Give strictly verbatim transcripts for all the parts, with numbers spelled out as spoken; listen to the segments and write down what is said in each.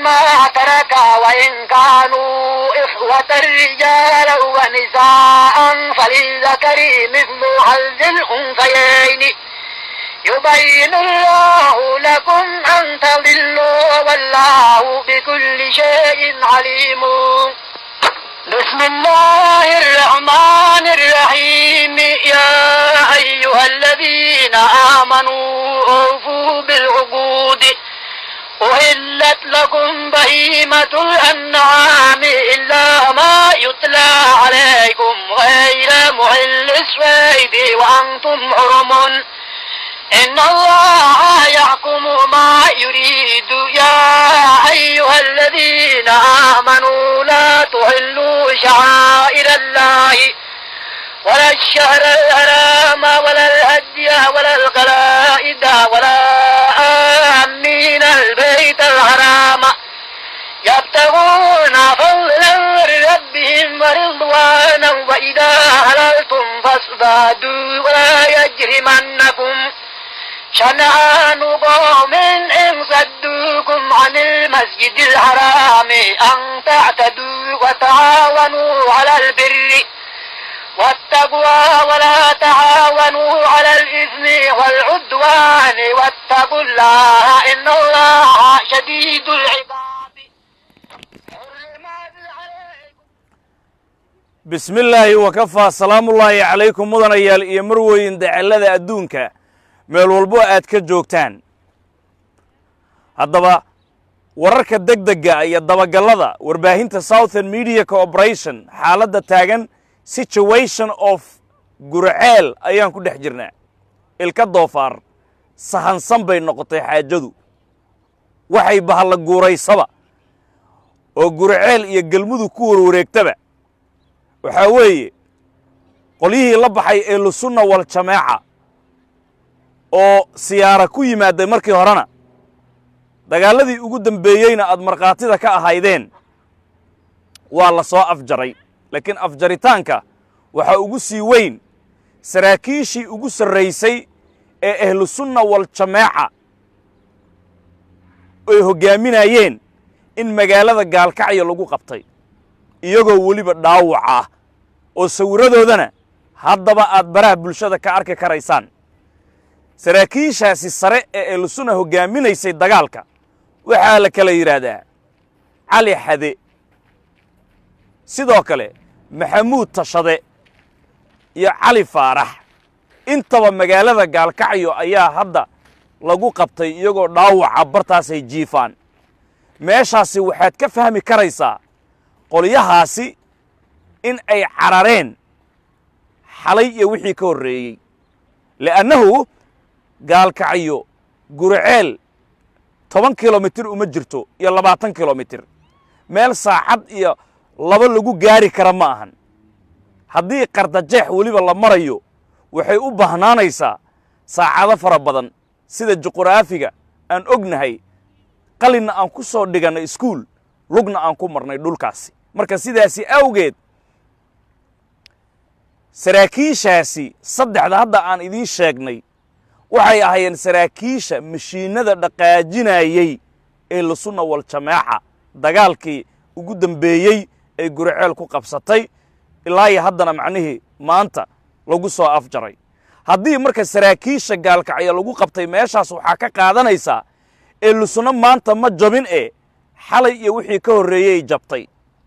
ما ترك وإن كانوا إخوة رجالا ونساء فللذكر مثل حظ الأنثيين يبين الله لكم أن تضلوا والله بكل شيء عليم. بسم الله الرحمن الرحيم. يا أيها الذين آمنوا أوفوا بالعقود أحلت لكم بهيمة الأنعام إلا ما يتلى عليكم غير محل الصيد وأنتم حرم إن الله يحكم ما يريد. يا أيها الذين آمنوا لا تحلوا شعائر الله ولا الشهر الحرام ولا الهدي ولا القلائد ولا آمين البيت الحرام يبتغون فضلا من ربهم ورضوانا وإذا حللتم فاصطادوا ولا يجرمنكم شنآن قوم إن صدوكم عن المسجد الحرام أن تعتدوا وتعاونوا على البر والتقوى ولا تعاونوا على الإثم والعدوان واتقوا الله إن الله شديد العقاب. بسم الله وكفى سلام الله عليكم مدنيال iyo marweyn dacalada adduunka meel walbo aad ka joogtaan. haddaba wararka degdega iyo dabagalada warbaahinta Southern Media Corporation xaaladda taagan situation of Gurceel ayaan ku dhex jirnaa. ilka doofaar sahansan bay noqotay xaajadu waxay bahal guuraysaba oo Gurceel iyo galmudug ku warwareegtaba waxa weeye qolihii la baxay ee Lusunna wal Jamaaca oo siyaara ku yimaaday markii horena dagaaladii ugu dambeeyayna aad marqaatida ka ahaydeen waa la soo afjaray. laakiin afjaritaanka waxa ugu sii weyn saraakiishii ugu sarreysay ee ahlu sunna wal jamaaca ay hogaaminayeen in magaalada gaalkacyo lagu qabtay iyagoo weliba dhaawac ah oo sawiradoodana haddaba aad baraha bulshada ka arki karaysaan. saraakiishaasi sare ee ahlu sunna hogaaminaysay dagaalka waxaa la kala yiraahdaa cali xade sidoo kale maxamuud tashade iyo cali faarax intaba magaalada gaalkacyo ayaa hadda lagu qabtay iyagoo dhaawaca bartaasay jiifaan. meeshaasi waxaad ka fahmi karaysaa qolyahaasi in ay carareen xalay iyo wixii ka horreeyey li'annahu gaalkacyo Gurceel toban kilomitir uma jirto iyo labaatan kilomitir meel saacad iyo laba lagu gaari kara ma ahan. haddii qardajeex weliba la marayo waxay u baahnaanaysaa saacado fara badan sida juqraafiga aan ognahay qalinna aan ku soo dhiganay iskuul lugna aan ku marnay dhulkaasi. marka sidaasi awgeed saraakiishaasi saddexda hadda aan idiin sheegnay waxay ahaayeen saraakiisha mashiinada dhaqaajinayay ee Lusunna wal Jamaaca dagaalkii ugu dambeeyay ee Gurceel ku qabsatay ilaa iyo haddana macnihii maanta lagu soo afjaray. haddii marka saraakiisha gaalkacyo lagu qabtay meeshaas waxaa ka qaadanaysaa ee Lusunna maanta ma jabin ee xalay iyo wixii ka horreeyay jabtay.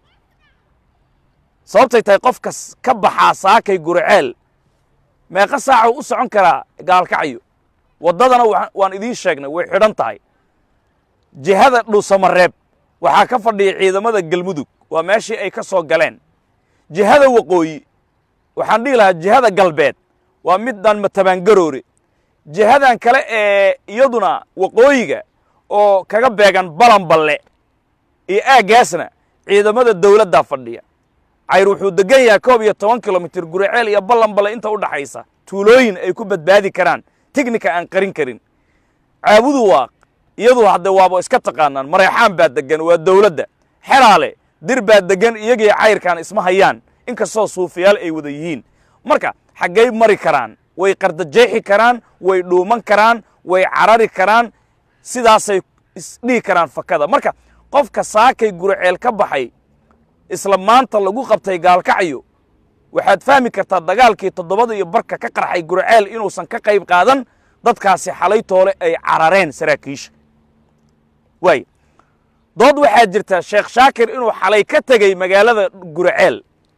sababtay tahay qofkas ka baxaa saakay Gurceel meeqa saac u socon karaa gaalkacyo wadadana waan idiin sheegnay way xidhan tahay. jihada Dhuusamareeb waxaa ka fadhiya ciidamada galmudug waa meeshii ay ka soo galeen. jihada waqooyi waxaan dhihi lahaa jihada galbeed waa middan Matabangaroore. jihadan kale ee iyaduna waqooyiga oo kaga beegan Balanballe iyo aagaasna ciidamada dawladda fadhiya. cayr wuxuu degan yahay koob iyo toban kilomitir Gurceel iyo Balanballe inta u dhaxaysa tuulooyin ay ku badbaadi karaan tiknika aan qarin karin. caabudu waaq iyadu hadda waaba iska taqaanaan mareexaan baa degan waa dawladda. xeraale dir baa degan iyagii cayrkan isma hayaan inkastoo suufiyaal ay wada yihiin. marka xaggay mari karaan way qardajeexi karaan way dhuuman karaan way carari karaan sidaasay isdhihi karaan fakada. marka qofka saakay guriceel ka baxay isla maanta lagu qabtay gaalkacyo waxaad fahmi kartaa dagaalkii toddobada iyo barka ka qarxay guriceel inuusan ka qayb qaadan dadkaasi xalay toole ay carareen saraakiisha waay dood waxaa jirta sheekh shaakir inuu xalay ka tegey magaalada guriceel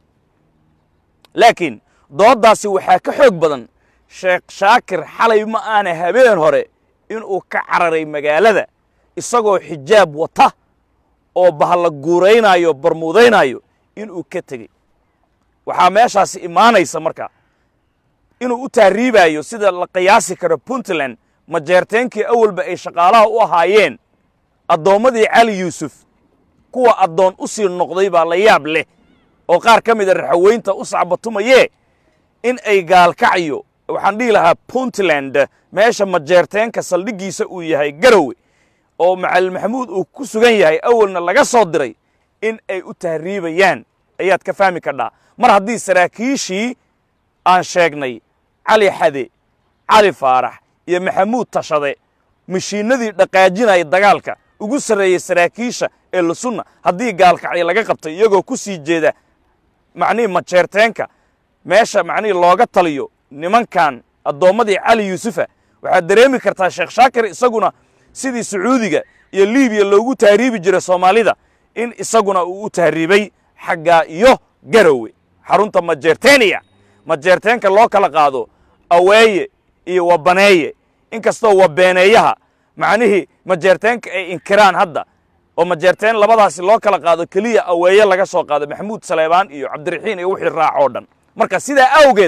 laakiin dooddaasi waxaa ka xoog badan sheekh shaakir xalay ma aana habeen hore inuu ka cararay magaalada isagoo xijaab wata oo bahalla guuraynaayo barmuudaynaayo inuu ka tegey waxaa meeshaasi imaanaysa marka inuu u taariibayo sida la qiyaasi karo puntland majeerteenkii awalba ay shaqaalaha u ahaayeen addoommadii cali yuusuf kuwa addoon u sii noqday baa la yaab leh oo qaar ka mida raxaweynta u sacbatumayee in ay gaalkacyo waxaan dhihi lahaa puntland meesha majeerteenka saldhiggiisa uu yahay garowe oo macalin maxamuud uu ku sugan yahay awalna laga soo diray in ay u tahriibayaan ayaad ka fahmi kardhaa mar haddii saraakiishii aan sheegnay cali xade cali faarax iyo maxamuud tashade mashiinadii dhaqaajinaya dagaalka ugu sarreeyey saraakiisha ee lusunna haddii gaalkacyo laga qabtay iyagoo ku sii jeeda macnihii majeerteenka meesha macnihii looga taliyo nimankan addoommadii cali yuusufa waxaad dareemi kartaa sheekh shaakir isaguna sidii sacuudiga iyo liibiya loogu tahriibi jiray soomaalida in isaguna uu u tahriibay xaggaa iyo garowe xarunta majeerteeniya majeerteenka loo kala qaado aweeye iyo wabaneeye inkastoo wabeeneeyaha macnihii majeerteenka ay inkiraan hadda oo majeerteen labadaasi loo kala qaado keliya aweeye laga soo qaado maxamuud saleebaan iyo cabdiraxiin iyo wixii raac oo dhan marka sidaa awgeed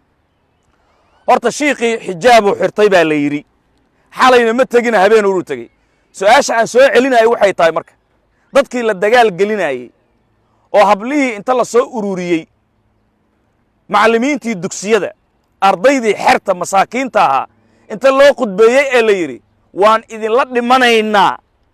horta shiiqii xijaabuu xirtay baa la yidhi xalayna ma tegina habeen uruu tegey su-aasha aan soo celinayo waxay tahay marka dadkii la dagaal gelinayey oo hablihii inta la soo ururiyey macallimiintii dugsiyada ardaydii xerta masaakiinta ahaa inta loo khudbeeyey ee la yidhi waan idinla dhimanaynaa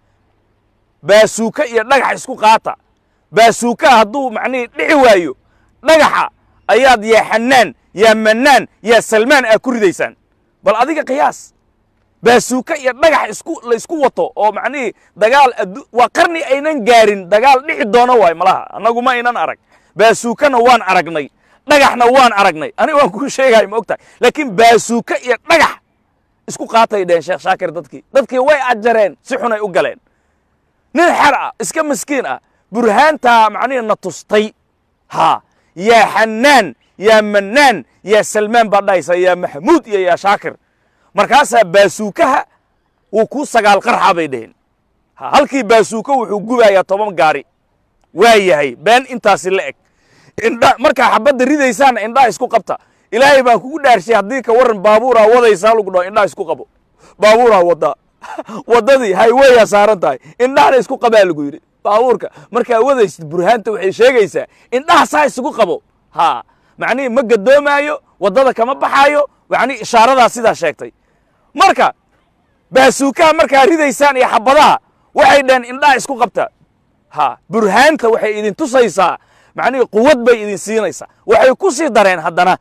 baasuuka iyo dhagax isku qaata baasuukaa hadduu macnihii dhici waayo dhagaxa ayaad yaa xanaan yaa mannaan yaa salmaan aa ku ridaysaan bal adiga qiyaas baasuuka iyo dhagax isku la isku wato oo macnihii dagaal waa qarni aynan gaarin dagaal dhici doono waay malaha annagu ma aynan arag baasuukana waan aragnay dhagaxna waan aragnay aniga waan kuu sheegahay ma og tahay laakiin baasuuka iyo dhagax isku qaatay dheen sheekh shaakir dadkii dadkii way ajareen si xun ay u galeen nin xer ah iska miskiin ah burhaantaa macnihii na tustay haa yaa xanaan yaa mannaan yaa salmaan baa dhahaysa yaa maxamuud iyo yaa shaakir markaasaa baasuukaha wuu kuu sagaal qarxa bay dheheen halkii baasuuka wuxuu gubayaa toban gaari waa yahay been intaasi la eg indha markaa xabadda ridaysaan indhaa isku qabta ilaahay baan kugu dhaarshay haddii ka warran baabuuraa wadaysaa lagu dhaho indhaa isku qabo baabuuraa waddaa waddadii hayweyaa saaran tahay indhahana isku qabaa lagu yidhi baabuurka markaa wadaysid burhaanta waxay sheegaysaa indhaha saa isugu qabo haa macnihii ma gadoomaayo waddada kama baxaayo macnihii ishaaradaa sidaa sheegtay marka baasuukaha markaa ridaysaan iyo xabadaha waxay dhaheen indhaha isku qabta ha burhaanta waxay idin tusaysaa macnihii quwad bay idin siinaysaa waxay ku sii dareen haddana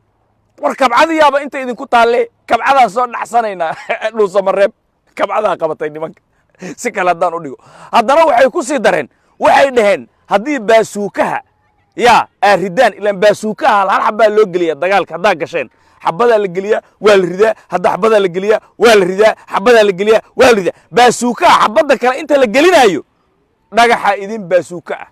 war kabcadiyaaba inta idinku taalle kabcadaan soo dhacsanaynaa dhuusamareeb kabcadaa qabatay nimanka si kale haddaan u dhigo haddana waxay ku sii dareen waxay dhaheen haddii baasuukaha yaa aa ridaan ilaan baasuukaha hal hal xabbaa loo geliya dagaalka haddaa gasheen xabbadaa la geliyaa waa la ridaa hadda xabbadaa la geliyaa waa la ridaa xabbadaa la geliyaa waa la ridaa baasuukaha xabbadda kale inta la gelinaayo dhagaxa idin baasuuka ah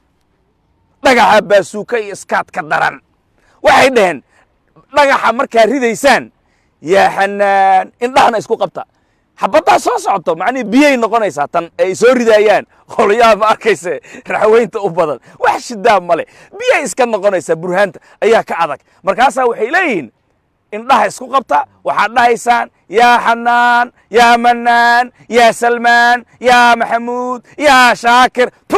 dhagaxa baasuuka iyo iskaad ka daran waxay dhaheen dhagaxa markaa ridaysaan yaa xanaan indhahana isku qabta xabaddaa soo socoto macnihii biyay noqonaysaa tan ay soo ridaayaan qolyaha ma arkayse raxweynta u badan wax shidaa male biyay iska noqonaysaa burhaanta ayaa ka adag markaasaa waxay leeyihiin indhaha isku qabta waxaad dhahaysaan yaa xanaan yaa mannaan yaa salmaan yaa maxamuud yaa shaakir tu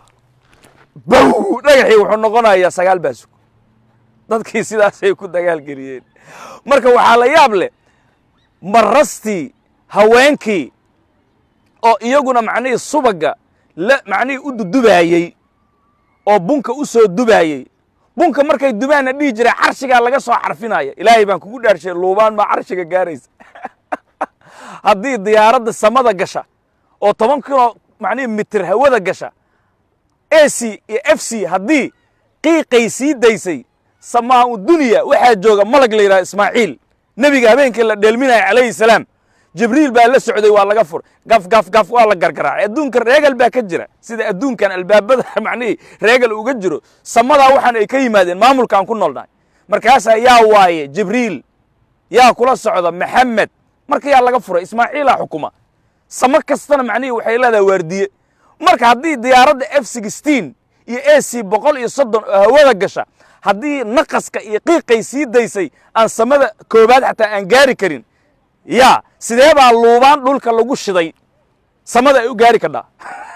bow dhagaxii wuxuu noqonayaa sagaal baasuug dadkii sidaasay ku dagaal geliyeen marka waxaa la yaab leh marastii haweenkii oo iyaguna macnihii subagga la macnihii u dudubaayey oo bunka u soo dubaayey bunka markay dubaanna dhihi jiray carshigaa laga soo xarfinaya ilaahay baan kugu dhaarshay luubaan maa carshiga gaaraysa haddii diyaaradda samada gasha oo toban kiloo معني متر هودا قشا A C F C هدي قيقي سي ديسي سماء الدنيا واحد جوغا ملك ليرا إسماعيل نبي قابين كلا دلمينا عليه السلام جبريل بقى لا سعودي والله غفر قف قف قف والله قرقرع الدون كان رجل بقى كجرة سيدا الدون كان الباب بدأ معني رجل وججره سمدا وحنا أي مادين معمول كان كنا لنا مركاسا يا واي جبريل يا كل السعودة محمد مركي يا الله غفر إسماعيل حكومة سمك استنا معني وحيلا ذا وردي مرك هدي ديارة إف ستاشر يا سي بقول يصدق هو الجشة هدي نقص كيقيق يسيد ديسي أن سمدا كوباد حتى أنجاري كرين يا سيدي بقى اللوبان دول كلوجو شدي سمدا يجاري كذا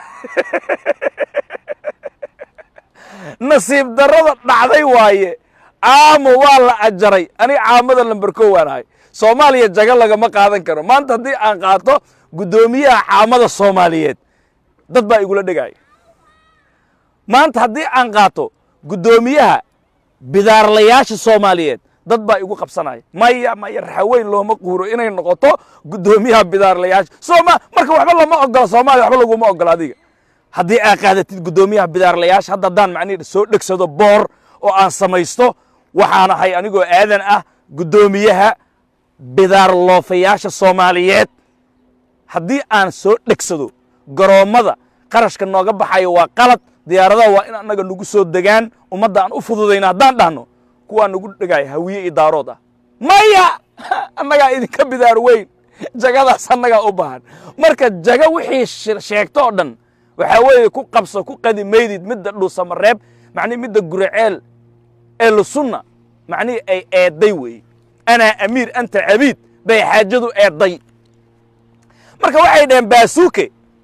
نصيب درجة بعدي واي عام والله أجري أنا عامد اللي هاي سوماليا جعل لك ما قاعدين كرو ما أنت دي أنقاطه قدومية عامد الصوماليات dad baa igula dhigay maanta hadii aan qaato gudoomiyaha bidaarlayaasha Soomaaliyeed dad baa igu qabsanay maya maya raxweyn looma quuro inay noqoto gudoomiyaha bidaarlayaasha Sooma marka waxba lama ogolo Soomaaliya waxba lagu ma ogolo adiga hadii aad qaadatid gudoomiyaha bidaarlayaasha hadda daan macnii soo dhigsado boor oo aan samaysto waxaan ahay anigoo aadan ah gudoomiyaha bidaarloofayaasha Soomaaliyeed hadii aan soo dhigsado garoomada qarashka nooga baxayo waa qalad diyaaradaha waa in anaga nagu soo degaan umada aan u fududeyna hadaan dhahno kuwa nagu dhigay hawiye idaarood ah maya anaga idinka bidaar weyn jagadaas anaga u baahan marka jaga wixii sheegto oo dhan waxa weeye ku qabso ku qadimeydid midda dhuusamareeb macni midda guriceel ee sunna macni ay eeday weey ana amiir anta abid bay xaajadu eeday marka waxay dheen baasuuke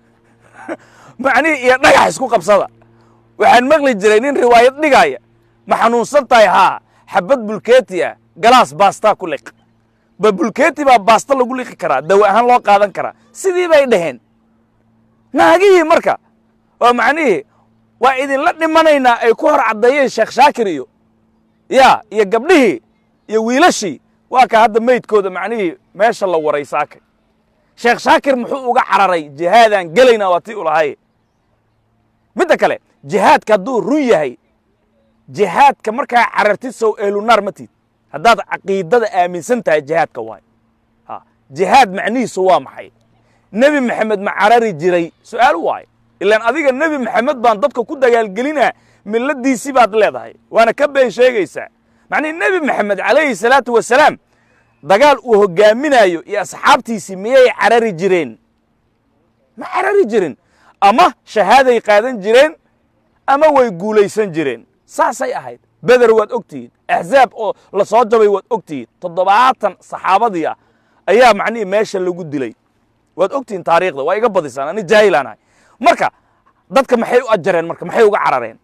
معني يا نجح اسكو قبصة وحن مغلي جرينين رواية نجاية ما حنوصل تايها حبت بولكيتيا جلاس باستا كلك ببولكيتي با باستا لو كلك كرا دواء هن لو قادن كرا سيدي بيدهن ناجي مركا ومعنيه وإذن لدي منينا أي كهر عدايين شيخ شاكريو يا يا قبله يا ويلشي واكا هذا ميت كود معنيه ما شاء الله وريساك شيخ شاكر محو uga xararay jihaadan galayna waati u lahay midda kale jihaadka duu run yahay jihaadka marka xarartid soo eelu nar matid hadaad aqeedada aaminsan tahay jihaadka waay ha jihaad macnihiisu waa maxay nabi maxamed ma carari jiray su'aal waay ilaan adiga nabi maxamed baan dadka ku dagaal gelina milladiisi baad leedahay waana ka been sheegaysaa macni nabi maxamed alayhi salatu wasalaam dagaal uu hogaaminayo iyo asxaabtiisi miyay carari jireen ma carari jirin ama shahaaday qaadan jireen ama way guulaysan jireen saasay ahayd badar waad ogtihiin ahzaab oo la soo jabay waad ogtihiin toddobaatan saxaabadii ah ayaa macnii meesha lagu dilay waad ogtihiin taariikhda waa iga badisaan ani jaahilaanahay marka dadka maxay u ajareen marka maxay uga carareen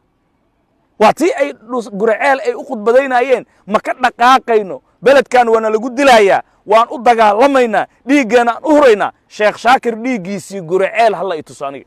waati ay guriceel ay u khudbadaynayeen ma ka dhaqaaqayno beledkan wana lagu dilayaa waan u dagaalamayna dhiigana u hurayna sheekh shaakir dhiigiisi guriceel hal ay tusaaniga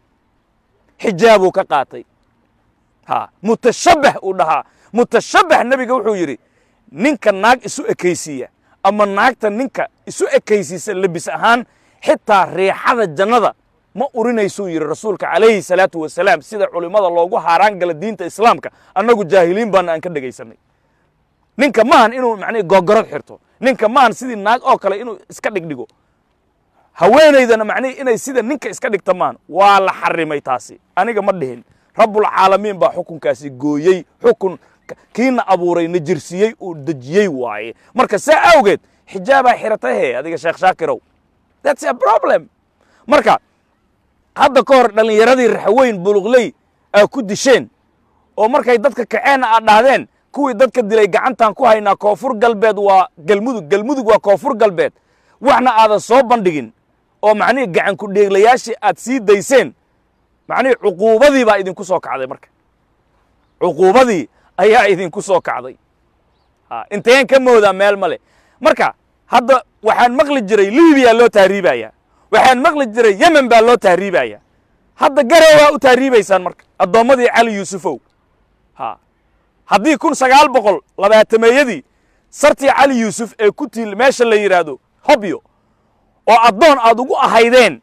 xijaabu ka qaatay ha mutashabbih u dhaha mutashabbih nabiga wuxuu yiri ninka naag isu ekaysiya ama naagta ninka isu ekaysiisa labis ahaan xitaa riixada jannada ma urinayso yiri rasuulka alayhi salatu wasalaam sida culimada loogu haaraan gal diinta islaamka annagu jaahiliin baan aan ka dhageysanay ninka maan inuu macni gogorad xirto ninka maan sidii naag oo kale inuu iska dhigdhigo haweenaydana macni inay sida ninka iska dhigta maan waa la xarimay taasi aniga ma dhihin rabbul caalamiin baa xukunkaasi gooyay xukun kiina abuuray najirsiyay oo dajiyay waaye marka saa awgeed xijaaba xiratay adiga sheekh shaakirow that's a problem marka hadda ka hor dhalinyaradii raxweyn buluqley ay ku disheen oo markay dadka kaceen aad dhaadeen kuwii dadka dilay gacantan ku haynaa koonfur galbeed waa galmudug galmudug waa koonfur galbeed waxna aadan soo bandhigin oo macnii gacan ku dheeglayaashii aad sii dayseen macnii cuquubadii baa idinku soo kacday marka cuquubadii ayaa idinku soo kacday ha inteen ka moodaa meel male marka hadda waxaan maqli jiray liibiya loo taariibaya waxaan maqli jiray yemen baa loo taariibaya hadda garowa u taariibaysaan marka adoomadii cali yuusufow ha haddii kun sagaal boqol labaatameeyadii sartii cali yuusuf ee ku tiil meesha la yiraahdo hobyo oo adoon aad ugu ahaydeen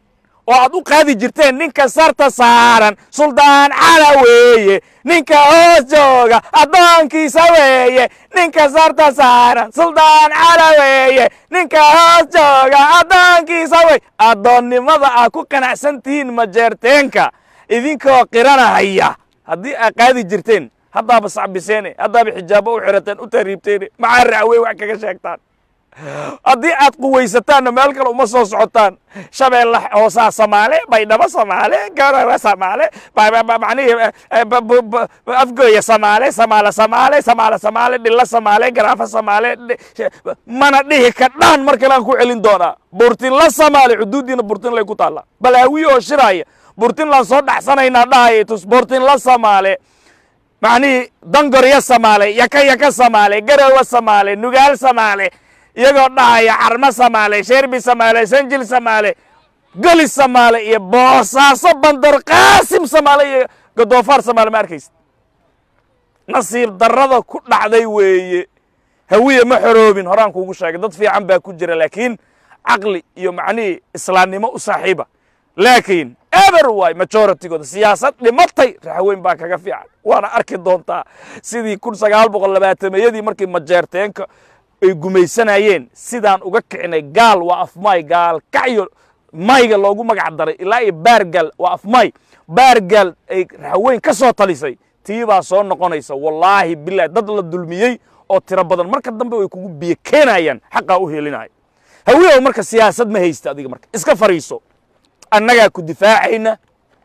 oo aad u qaadi jirteen ninka sarta saaran suldaan cala weeye ninka hoos jooga addoonkiisa weeye ninka sarta saaran suldaan cala weeye ninka hoos jooga addoonkiisa weeye addoonnimada aad ku qanacsan tihiin majeerteenka idinkoo qiranahaya haddii aad qaadi jirteen haddaaba sacbiseene haddaaba xijaabo u xirateen u tariibteene maxaa racwey wax kaga sheegtaan haddii aad quwaysataanna meel kale uma soo socotaan shabeelle hoosaa samaale baydhabo samaale garara samaale macnihii afgooya samaale samaale samaale samaale samaale dhilla samaale garaafa samaale mana dhihi kadhaan mar kale aan ku celin doonaa burtinla samaale xuduuddiina burtinlay ku taalla balaawiye oo shiraaya burtinlaan soo dhacsanaynaa dhahaya tus burtinla samaale macnihii dangorya samaale yaka yaka samaale garowa samaale nugaal samaale iyagoo dhahaya carmo samaale sheerbi samaale sanjil samaale geli samaale iyo boosaaso bandar qaasim samaale iyo godoofaar samaale ma arkaysa nasiib darrada ku dhacday weeye hawiye ma xoroobin horaan kuugu sheegay dad fiican baa ku jira laakiin caqli iyo macnihii islaamnimo u saaxiiba laakiin eber waay majoritygooda siyaasad dhimatay raxweyn baa kaga fiican waana arki doontaa sidii kun sagaal boqol labaatameyadii markii majeerteenka ay gumaysanayeen sidaan uga kicinay gaal waa afmay gaal kacyo mayga loogu magac daray ilaa iyo baargaal waa afmay baargaal ay raxweyn ka soo talisay tii baa soo noqonaysa wallaahi bilaahi dad la dulmiyey oo tiro badan marka dambe way kugu biyo keenayaan xaqaa u helinaya hawiyow marka siyaasad ma haysta adiga marka iska fariiso annagaa ku difaacayna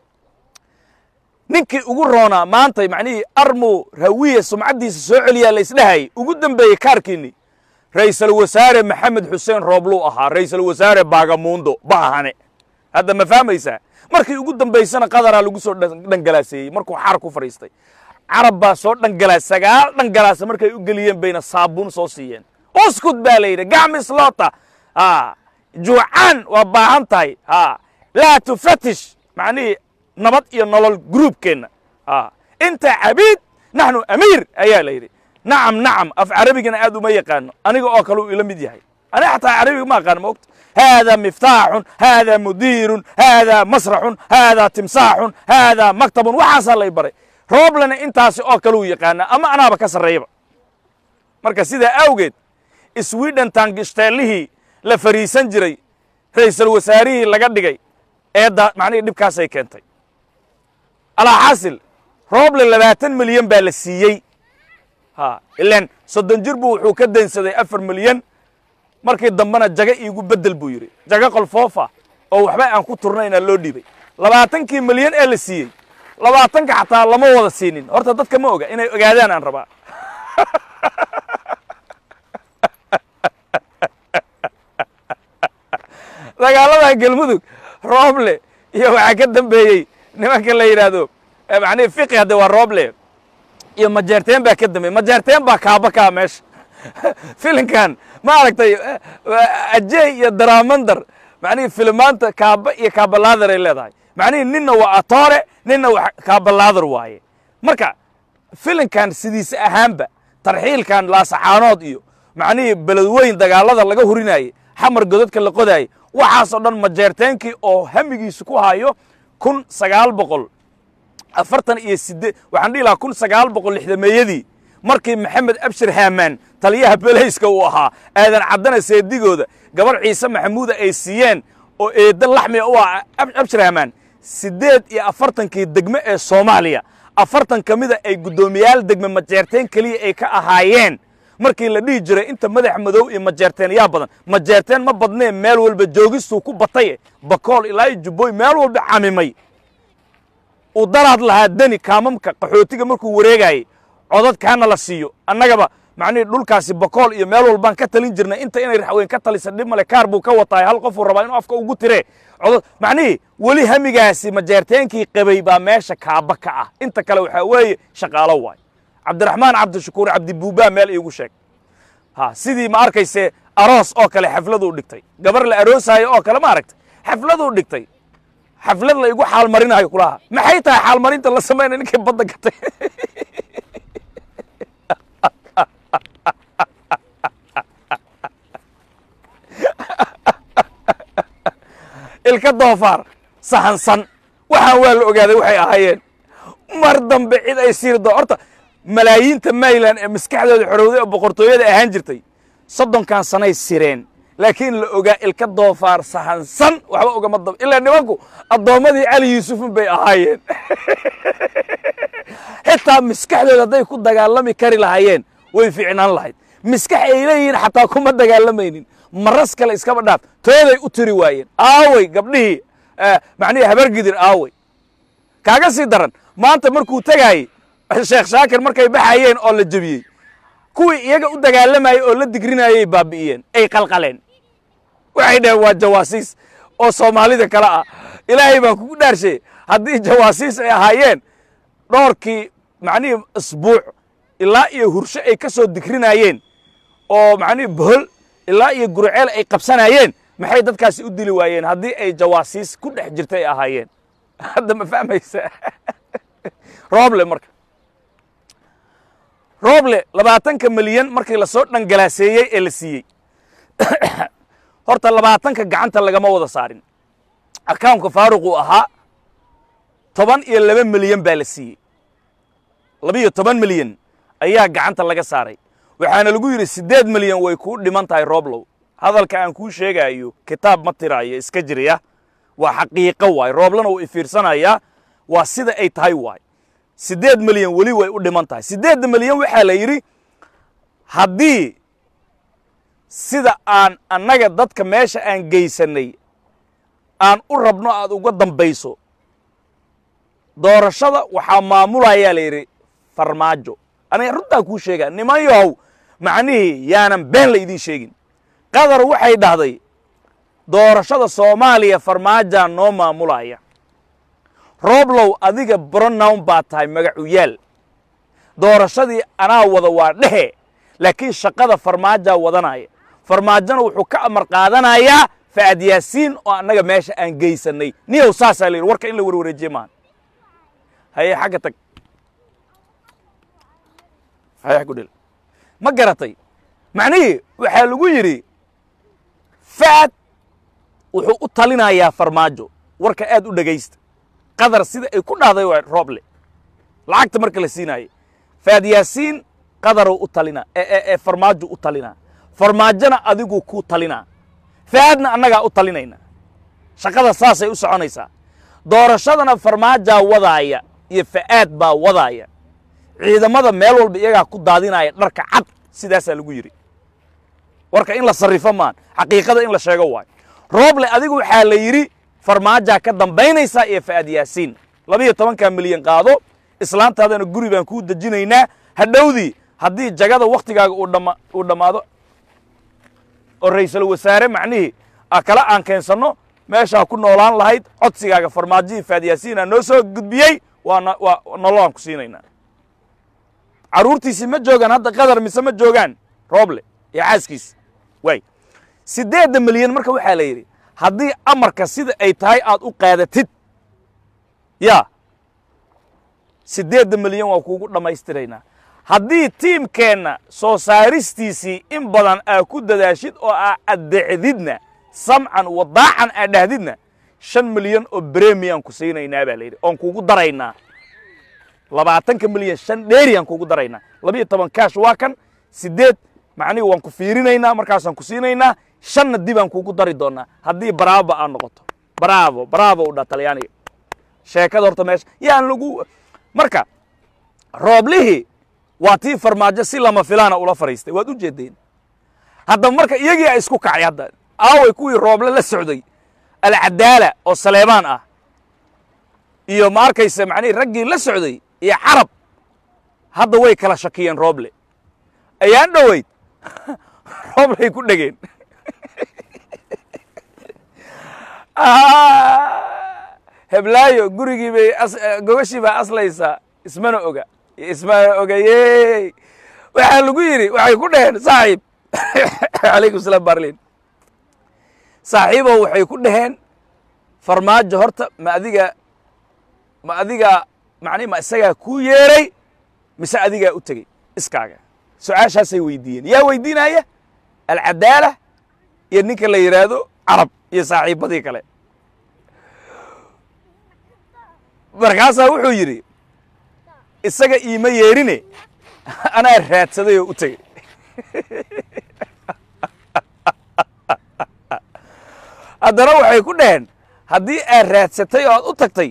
ninkii ugu roonaa maanta macnihii armu hawiye sumcaddiisa soo celiyaa la isdhahayay ugu dambeeyey kaarkiinni ra'iisul wasaare maxamed xuseen roobluu ahaa ra'iisul wasaare baagamuundo baahane hadda ma fahmaysaa markii ugu dambaysana qadaraa lagu soo dhangalaaseeyey markuu xaar ku fadhiistay carab baa soo dhangalaas sagaal dhangalaasa markay u geliyeen bayna saabuun soo siiyeen uskud baa la yidhi gacmislota juucaan waa baahan tahay laa tufatish macnihii nabad iyo nolol gruubkeenna inta cabiid naxnu amiir ayaa la yidhi nacam nacam af carabigana aad uma yaqaano aniga oo kale uu ila mid yahay aniga xataa carabiga ma aqaano ma ogta haadaa miftaaxun haadaa mudiirun haadaa masraxun haadaa timsaaxun haadaa maktabun waxaasaa lay baray rooblena intaasi oo kale uu yaqaana ama anaaba ka sarreeyaba marka sidaa awgeed sweden taangishtaallihii la fariisan jiray ra'iisul wasaarihii laga dhigay eedda macnihii dhibkaasay keentay alaa xaasil rooble labaatan milyan baa la siiyey ha ilaan soddon jir buu wuxuu ka daynsaday afar milyan markii dambena jaga iigu beddel buu yidhi jaga qolfoofa oo waxba aan ku turnaynaa loo dhiibay labaatankii milyan ee la siiyey labaatanka xataa lama wada siinin horta dadka ma oga inay ogaadaan aan rabaa dagaalada galmudug rooble iyo waxaa ka dambeeyey nimanka la yidhaahdo macnihi fiqi hadde waa rooble iyo majeerteen baa ka dambeeyey majeerteen baa kaaba kaa meesha filinkan ma aragtay ajey iyo daramandar macnihi filmaanta kaaba iyo kaabalaadar ay leedahay macnihi ninna waa atoore ninna waa kaabalaadar waaye marka filinkan sidiisa ahaanba tarxiilkan laasaxaanood iyo macnihii beledweyn dagaalada laga hurinayey xamar godadka la qodaayey waxaasoo dhan majeerteenkii oo hamigiisu ku hayo kun sagaal boqol afartan iyo siddeed waxaan dhihi lahaa kun sagaal boqol lixdameeyadii markii maxamed abshir haamaan taliyaha belayska uu ahaa aadan caddana seedigooda gabar ciise maxamuuda ay siiyeen oo eedda laxmiga u ah abshir haamaan siddeed iyo afartankii degme ee soomaaliya afartan ka mida ay guddoomiyaal degme majeerteen keliya ay ka ahaayeen markii la dhihi jiray inta madax madow iyo majeerteen yaa badan majeerteen ma badneen meel walba joogistuu ku batay bakool ilaa iyo jubbooy meel walba camimay uu daraad lahaa deni kaamamka qaxootiga markuu wareegayey codadkaana la siiyo annagaba macnihii dhulkaasi bakool iyo meel walbaan ka talin jirnay inta inay raxweyn ka talisa dhib male kaar buu ka wataay hal qofuu rabaa inuu afka ugu tiree codad macnihii weli hamigaasi majeerteenkii qabay baa meesha kaaba ka ah inta kale waxaa weeye shaqaalo waay cabdiraxmaan cabdishakuur cabdibuubaa meel iigu sheeg ha sidii ma arkayse aroos oo kale xafladuu dhigtay gabar la aroosaayo oo kale ma aragtay xafladuu dhigtay xaflad la igu xaalmarinayo kulaha maxay tahay xaalmarinta la samaynay ninkii badda gatay ilka doofaar sahansan waxaan waa la ogaaday waxay ahaayeen mar dambe cid ay siiri doo horta malaayiinta mayland ee maskaxdooda xorowday oo boqortooyada ahaan jirtay soddonkan sanay sireen laakiin la ogaa ilka doofaar sahansan waxba ugama dab ilaa nimanku addoommadii cali yuusufun bay ahaayeen xitaa maskaxdooda hadday ku dagaalami kari lahaayeen way fiicnaan lahayd maskax ay leeyihiin xataa kuma dagaalamaynin maras kale iskaba dhaaf tooday u tiri waayeen aaway gabdhihii macnihi habargidir aaway kaaga sii daran maanta markuu tegaayey sheekh shaakir markay baxayeen oo la jebiyey kuwii iyaga u dagaalamayey oo la digrinayay baabi'iyeen ay qalqaleen waxay dhaheen waa jawaasiis oo soomaalida kale ah ilaahay baan kugu dhaarshay haddii jawaasiis ay ahaayeen dhowrkii macnihii isbuuc ilaa iyo hursho ay ka soo digrinayeen oo macnihii bohol ilaa iyo gurceel ay qabsanayeen maxay dadkaasi u dili waayeen haddii ay jawaasiis ku dhex jirtay ahaayeen hadda ma fahmaysa rooble marka rooble labaatanka milyan markii lasoo dhangalaaseeyey ee la siiyey horta labaatanka gacanta lagama wada saarin akawnka faaruquu ahaa toban iyo laba milyan baa la siiyey labiyo toban milyan ayaa gacanta laga saaray waxaana lagu yidhi siddeed milyan way kuu dhiman tahay rooblow hadalka aan kuu sheegaayo kitaab ma tiraayo iska jiraya waa xaqiiqo waay rooblana wuu ifiirsanayaa waa sida ay tahay waay siddeed milyan weli way u dhiman tahay siddeedda milyan waxaa la yidhi haddii sida aan annaga dadka meesha aan geysannay aan u rabno aad uga dambayso doorashada waxaa maamulayaa la yidhi farmaajo aniga runtaan kuu sheegaa niman yahow macnihii yaanan been la idiin sheegin qadar waxay dhahday doorashada soomaaliya farmaajaa noo maamulaya rooblow adiga bronown baa tahay magacuyaal doorashadii anaa wada waa dhehe laakiin shaqada farmaajaa wadanaya farmaajona wuxuu ka amar qaadanayaa fa'ad yaasiin oo annaga meesha aan geysannay niyow saasaa la yidhi warka in la warwareejiye maahan haye xagga tag haye xaggu dhil ma garatay macnihii waxaa lagu yidhi fa'ad wuxuu u talinayaa farmaajo warka aad u dhegaysta qadar sida ay ku dhahday waa rooble lacagta marka la siinaayey fa'ad yaasiin qadaruu u talinaa ee farmaajo u talinaa farmaajona adigu ku talinaa fa'adna annagaa u talinayna shaqada saasay u soconaysaa doorashadana farmaajaa wadaaya iyo fa'aad baa wadaaya ciidamada meel walba iyagaa ku daadinaya dharka cad sidaasaa lagu yidhi warka in la sarrifo maan xaqiiqada in la sheego waayo rooble adigu waxaa la yidhi farmaajaa ka dambaynaysaa iyo fa'ad yaasiin labiyo tobankaa milyan qaado islaantaadana guri baan kuu dejinaynaa hadhowdii haddii jagada wakhtigaaga uu dhammaado oo ra'iisul wasaare macnihii kala aan keensanno meeshaa ku noolaan lahayd codsigaaga farmaajihii fa'ad yaasiinaa noo soo gudbiyey waa nololaan ku siinaynaa carruurtiisii ma joogaan hadda qadar mise ma joogaan rooble iyo xaaskiisi waay siddeedda milyan marka waxaa la yidhi haddii amarka sida ay tahay aad u qaadatid yaa siddeedda milyan waa kuugu dhammaystiraynaa haddii tiimkeenna soo saaristiisii in badan aa ku dadaashid oo aa addecdidna samcan wadaacan aa dhahdidna shan milyan oo bremiyan ku siinaynaa baa la yidhi oon kuugu daraynaa labaatanka milyan shan dheeriyaan kuugu daraynaa labiyo toban kaash waa kan siddeed macnihii waan ku fiirinaynaa markaasaan ku siinaynaa shanna dibaan kuugu dari doonnaa haddii bravo aad noqoto bravo bravo u dhaa talyaaniga sheekada horta meesha yaan lagu marka rooblihii waa tii farmaajo si lama filaana ula fadhiistay waad u jeeddeen haddaba marka iyagii a isku kacay hadda aaway kuwii rooble la socday alcadaala oo saleebaan ah iyo ma arkaysa macnihii raggii la socday iyo carab hadda way kala shakiyeen rooble ayaan dhoweyd roobley ku dhegeen heblaayo gurigii bay gogashii baa aslaysaa ismana oga ismana ogayey waxaa lagu yidhi waxay ku dhaheen saaxiib calaykum salaam barlin saaxiibow waxay ku dhaheen farmaajo horta ma adiga ma adigaa macnihi ma isagaa kuu yeeray mise adigaa u tegey iskaaga su-aashaasay weydiiyeen yaa weydiinaya alcadaala iyo ninka la yidhaahdo carab iyo saaxiibbadii kale markaasaa wuxuu yidhi isaga iima yeerine anaa raadsaday oo u tegey haddana waxay ku dhaheen haddii aad raadsatay oo aad u tagtay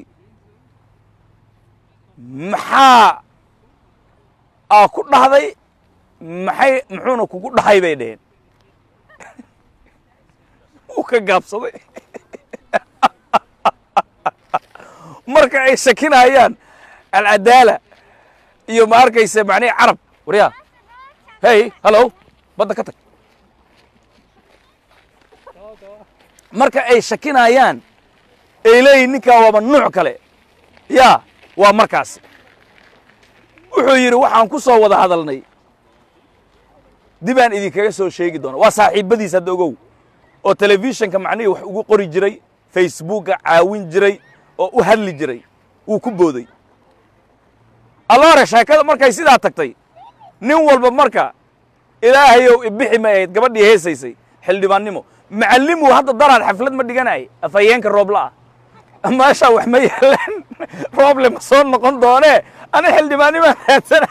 maxaa aa ku dhahday maxay muxuuna kugu dhahay bay dhaheen wuu ka gaabsaday marka ay shakinayaan alcadaala iyo ma arkaysa macnihi carab waryaa hey hallow badda ka tag marka ay shakinayaan ay leeyihin ninkaa waaba nuuc kale yaa waa markaas wuxuu yidhi waxaan ku soo wada hadalnay dibaan idinkaga soo sheegi doona waa saaxiibbadiis hadda ogow oo telefishinka macnihii wax ugu qori jiray facebooka caawin jiray oo u hadli jiray wuu ku booday alloore sheekada markay sidaa tagtay nin walba marka ilaahayow ibixi ma ahayd gabadhii heesaysay xildhibaannimo macallimuu hadda daraad xaflad ma dhiganay afhayeenka roobla ah meeshaa wax ma yeeleen rooble ma soo noqon doonee ana xildhibaannimaa raadsana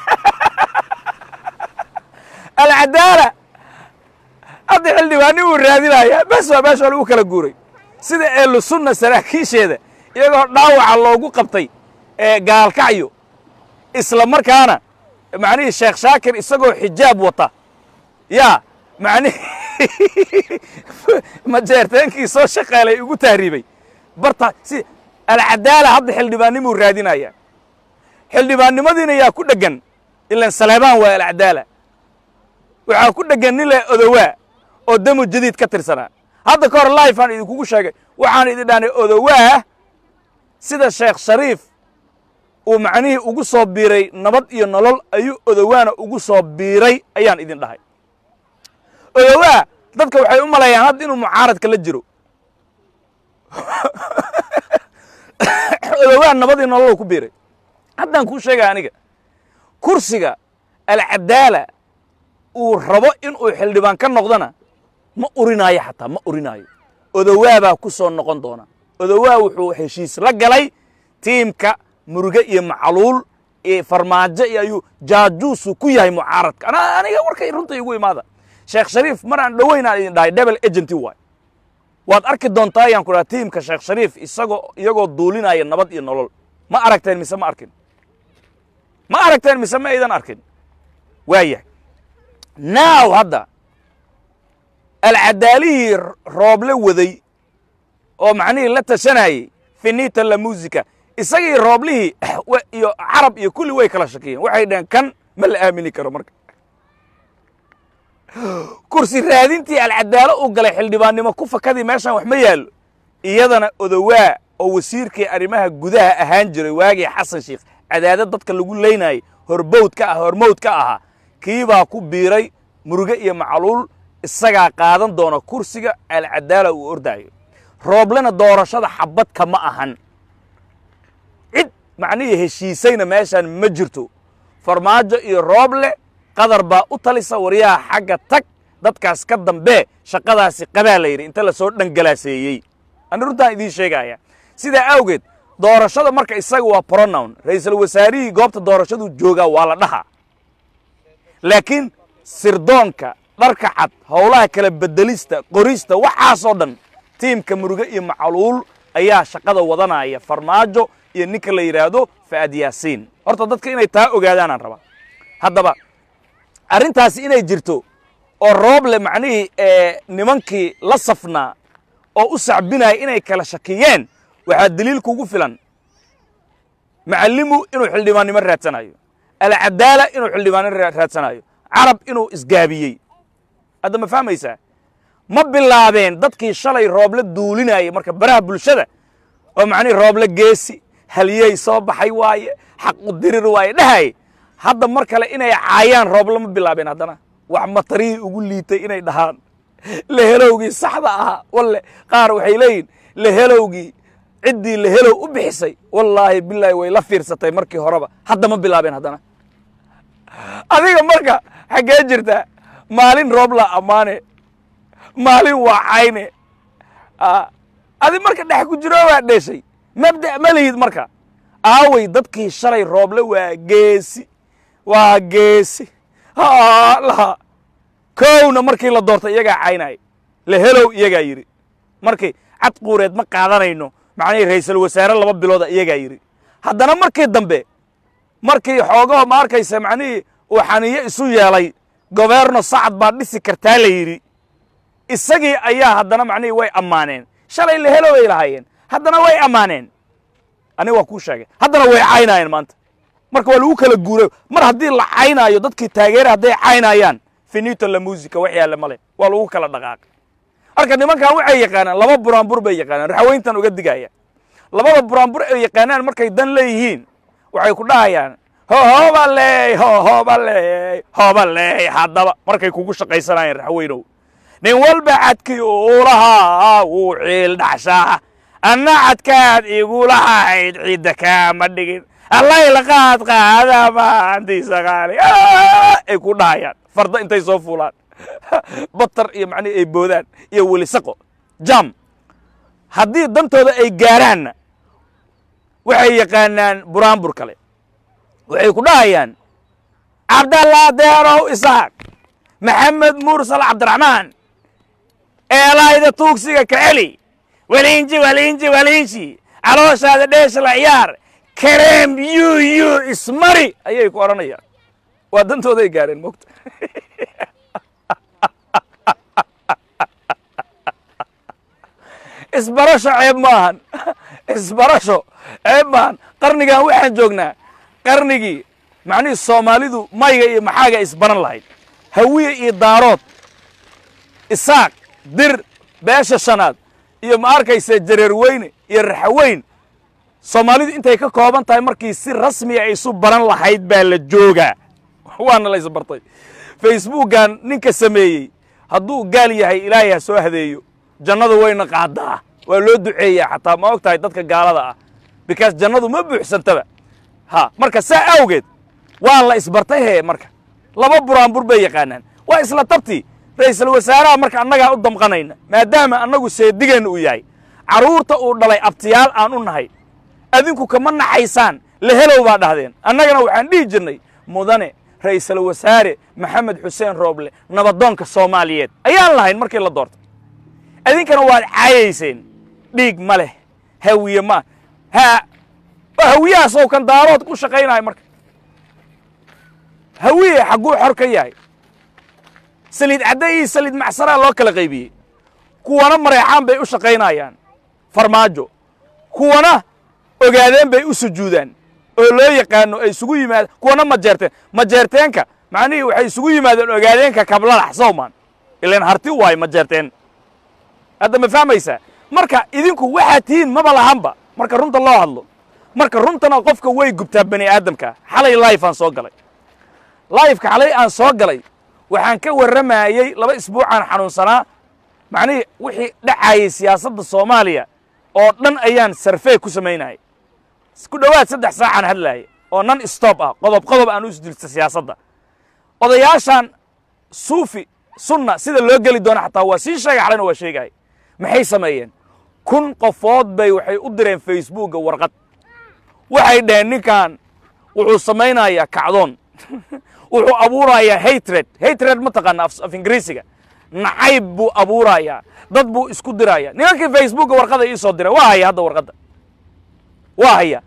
alcadaala hadda xildhibaannimuu raadinaya bes waa meesha lagu kala guuray sida ehlu sunna saraakiisheeda iyagoo dhaawaca loogu qabtay ee gaalkacyo isla markaana macnihii sheekh shaakir isagoo xijaab wata yaa macnihii majeerteenkii soo shaqeelay ugu tahriibay barta si alcadaala hadda xildhibaannimuu raadinaya xildhibaannimadiina yaa ku dheggan ilan saleebaan waa alcadaala waxaa ku dheggan nin le odowaa oo damu jadiid ka tirsanaa hadda ka hor life aan idinkugu sheegay waxaan idin dhahnay odowaa sida sheekh shariif uu macnihii ugu soo biiray nabad iyo nolol ayuu odowaana ugu soo biiray ayaan idin dhahay odowaa dadka waxay u maleeyaan hadda inuu mucaaradka la jiro odowaa nabad iyo nolol ku biiray haddaan kuu sheegaya aniga kursiga alcadaala uu rabo inuu xildhibaan ka noqdona ma urinaayo xataa ma urinaayo odowaa baa ku soo noqon doona odowaa wuxuu heshiis la galay tiimka muruge iyo macluul iyo farmaajo iyo ayuu jaajuusu ku yahay mucaaradka ana aniga warkay runta igu imaada sheekh shariif mar aan dhoweyn aan idin dhahay double agent waay waad arki doontaa ayaan ku dhaha tiimka sheekh shariif isagoo iyagoo duulinaya nabad iyo nolol ma aragteen mise ma arkin ma aragteen mise ma aydan arkin waayahay naaw hadda alcadaalihii rooble waday oo macnihii la tashanayey finita la musica isagii rooblihii iyo carab iyo kulli way kala shakiyeen waxay dhaheen kan ma la aamini karo marka kursi raadintii alcadaalo uu galay xildhibaannimo ku fakadii meeshaan wax ma yaallo iyadana odowaa oo wasiirkii arrimaha gudaha ahaan jiray waagii xasan sheekh cadaadad dadka lagu leynayay horbowd ka ah hormowd ka ahaa kii baa ku biiray muruge iyo macluul isagaa qaadan doona kursiga alcadaala uu ordaayo rooblena doorashada xabadka ma ahan cid macnihii heshiisayna meeshaan ma jirto farmaajo iyo rooble qadar baa u talisa waryaha xagga tag dadkaas ka dambe shaqadaasi qabaa la yidhi inta la soo dhangalaaseeyey ani runtaan idiin sheegaya sidaa awgeed doorashada marka isaga waa pronoun ra'iisul wasaarihii goobta doorashadu joogaa waa la dhahaa laakiin sirdoonka dharka cad howlaha kala bedelista qorista waxaasoo dhan tiimka muruge iyo macluul ayaa shaqada wadanaya farmaajo iyo ninka la yidhaahdo fa'ad yaasiin horta dadka inay taa ogaadaanaan rabaa haddaba arrintaasi inay jirto oo rooble macnihii nimankii la safnaa oo u sacbinaya inay kala shakiyeen waxaa daliil kugu filan macallimu inuu xildhibaannimo raadsanayo alcadaala inuu xildhibaannimo raadsanayo carab inuu isgaabiyey hadda ma fahmaysaa ma bilaabeen dadkii shalay rooble duulinayay marka baraha bulshada oo macnihii rooble geesi haliyey soo baxay waaye xaqu dirir waaye dhahay hadda mar kale inay caayaan rooble ma bilaabeen haddana wax matarihii ugu liitay inay dhahaan lehelowgii saxda ahaa walle qaar waxay leeyihin lehelowgii ciddii lehelow u bixisay wallaahi bilaahi way la fiirsatay markii horeba hadda ma bilaabeen haddana adiga marka xaggee jirtaa maalin roobla ammaane maalin waa cayne adi marka dhex ku jiro waa dheeshay mabda ma lihid marka aaway dadkii shalay rooble waa geesi waa geesi haa laha kowna markii la doortay iyagaa caynay la helow iyagaa yidhi markii cad quureed ma qaadanayno macnihii ra'iisul wasaare laba bilooda iyagaa yidhi haddana markii dambe markii xoogaho ma arkaysa macnihii uu xaniyo isu yeelay goberno sacad baa dhisi kartaa la yidhi isagii ayaa haddana macnihii way ammaaneen shalay la helow ay lahaayeen haddana way ammaaneen aniga waa kuu sheegay haddana way caynaayeen maanta marka waa lagu kala guuray mar haddii la caynaayo dadkii taageera hadday caynaayaan finito la musica wax yaalla male waa lagu kala dhaqaaqay marka nimankan waxay yaqaanaan laba buraanbur bay yaqaanaan raxweyntan uga digaya labada buraanbur ay yaqaanaan markay dan leeyihiin waxay ku dhahayaan ho hobaley ho hobaley hobaley haddaba markay kugu shaqaysanayeen raxweynow nin walba cadkii uu lahaa wuu ciil dhacshaa anna cadkaad igu lahayd ciidda kaama dhigin allay la qaad qaada maantii sagaali ay ku dhahayaan farda intay soo fuulaan batar iyo macnihi ay boodaan iyo welisaqo jam haddii dantooda ay gaaraanna waxay yaqaanaan buraanbur kale waxay ku dhahayaan cabdallah deerow isaaq maxamed mursal cabdiraxmaan eelayda tuugsiga ka celi waliinji waliinji waliinji calooshaada dheesha la ciyaar kareem yu yu ismari ayay ku odhanayaan waa dantooda ay gaareen mogta isbarasho ceeb maahan isbarasho ceeb maahan qarnigan waxaan joognaa qarnigii macnihii soomaalidu mayga iyo maxaaga isbaran lahayd hawiye iyo daarood isaaq dir beesha shanaad iyo ma arkaysa jareer weyne iyo raxaweyn soomaalidu intay ka kooban tahay markii si rasmiya ay isu baran lahayd baa la joogaa waana la isbartay facebookan ninka sameeyey hadduu gaal yahay ilaahay ha soo hadeeyo jannadu wayna qaadaa waa loo duceeyaa xataa ma og tahay dadka gaalada ah because jannadu ma buuxsantaba ha marka saa awgeed waa la isbartay hee marka laba buraanbur bay yaqaanaan waa isla tabtii ra'iisul wasaaraha marka annagaa u damqanayna maadaama annagu seedigeenna uu yahay carruurta uu dhalay abtiyaal aan u nahay adinku kama naxaysaan la helow baa dhahdeen annagana waxaan dhihi jirnay mudane ra'iisul wasaare maxamed xuseen rooble nabadoonka soomaaliyeed ayaan lahayn markii la doortay adinkana waad caayayseen dhiig ma leh hawiye ma ha hawiyahaas oo kan daarood ku shaqaynayo marka hawiye xagguu xor ka yahay saliid cadde iyo saliid macsaraa loo kala qaybiyey kuwana mareexaan bay u shaqaynayaan farmaajo kuwana ogaadeen bay u sujuudaan oo loo yaqaano ay isugu yimaadeen kuwana majeerteen majeerteenka macnihii waxay isugu yimaadeen ogaadeenka kablalax soomaan ilaan harti waayo majeerteen hadda ma fahmaysaa marka idinku waxaad tihiin maba lahanba marka runta loo hadlo marka runtana qofka way gubtaa bani aadamka xalay life aan soo galay lifeka xalay aan soo galay waxaan ka warramayey laba isbuucaan xanuunsanaa macnihii wixii dhacayay siyaasadda soomaaliya oo dhan ayaan sarfey ku samaynayay ku dhowaad saddex saacaan hadlaayay oo nan stop ah qodob qodob aan u isdilsta siyaasadda odayaashaan suufi sunna sida loo geli doona xataa waa sii sheegay xalayna waa sheegay maxay sameeyeen kun qofood bay waxay u direen facebooka warqad waxay dhaheen ninkan wuxuu samaynayaa kacdoon wuxuu abuurayaa hatred hatred ma taqaana af ingiriisiga nacayb buu abuurayaa dad buu isku dirayaa nimankii facebooka warqada ii soo diray waa haya hadda warqadda waa haya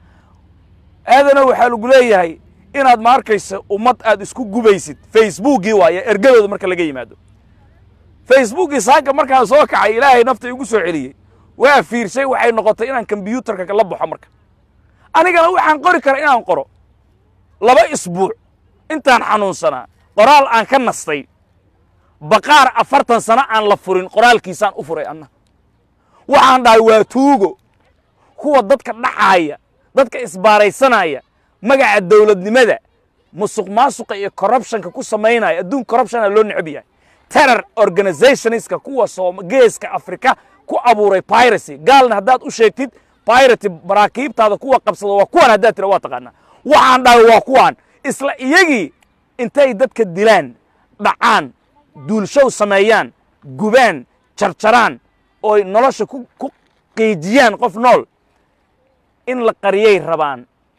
aadana waxaa lagu leeyahay inaad ma arkaysa ummad aad isku gubaysid facebookii waaye ergadooda marka laga yimaado facebookii saaka markaan soo kacay ilaahay nafta igu soo celiyey waa fiirshay waxay noqotay inaan kombiyuutarka la baxo marka anigana waxaan qori karaa inaan qoro laba isbuuc intaan xanuunsanaa qoraal aan ka nastay baqaar afartan sano aan la furin qoraalkiisaan u furay anna waxaan dhahay waa tuugo kuwa dadka dhacaaya dadka isbaaraysanaya magaca dawladnimada musuq maasuqa iyo corruptionka ku samaynaya adduun corruptiona loo necab yahay terror organizationska kuwa sooma geeska afrika ku abuuray piracy gaalna haddaad u sheegtid pirate maraakiibtaada kuwa qabsada waa kuwan haddaad tira waa taqaanaa waxaan dhahay waa kuwan isla iyagii intay dadka dilaan dhacaan duulshow sameeyaan gubaan jarjaraan oo nolosha ku qiijiyaan qof nool in la qariyay rabaan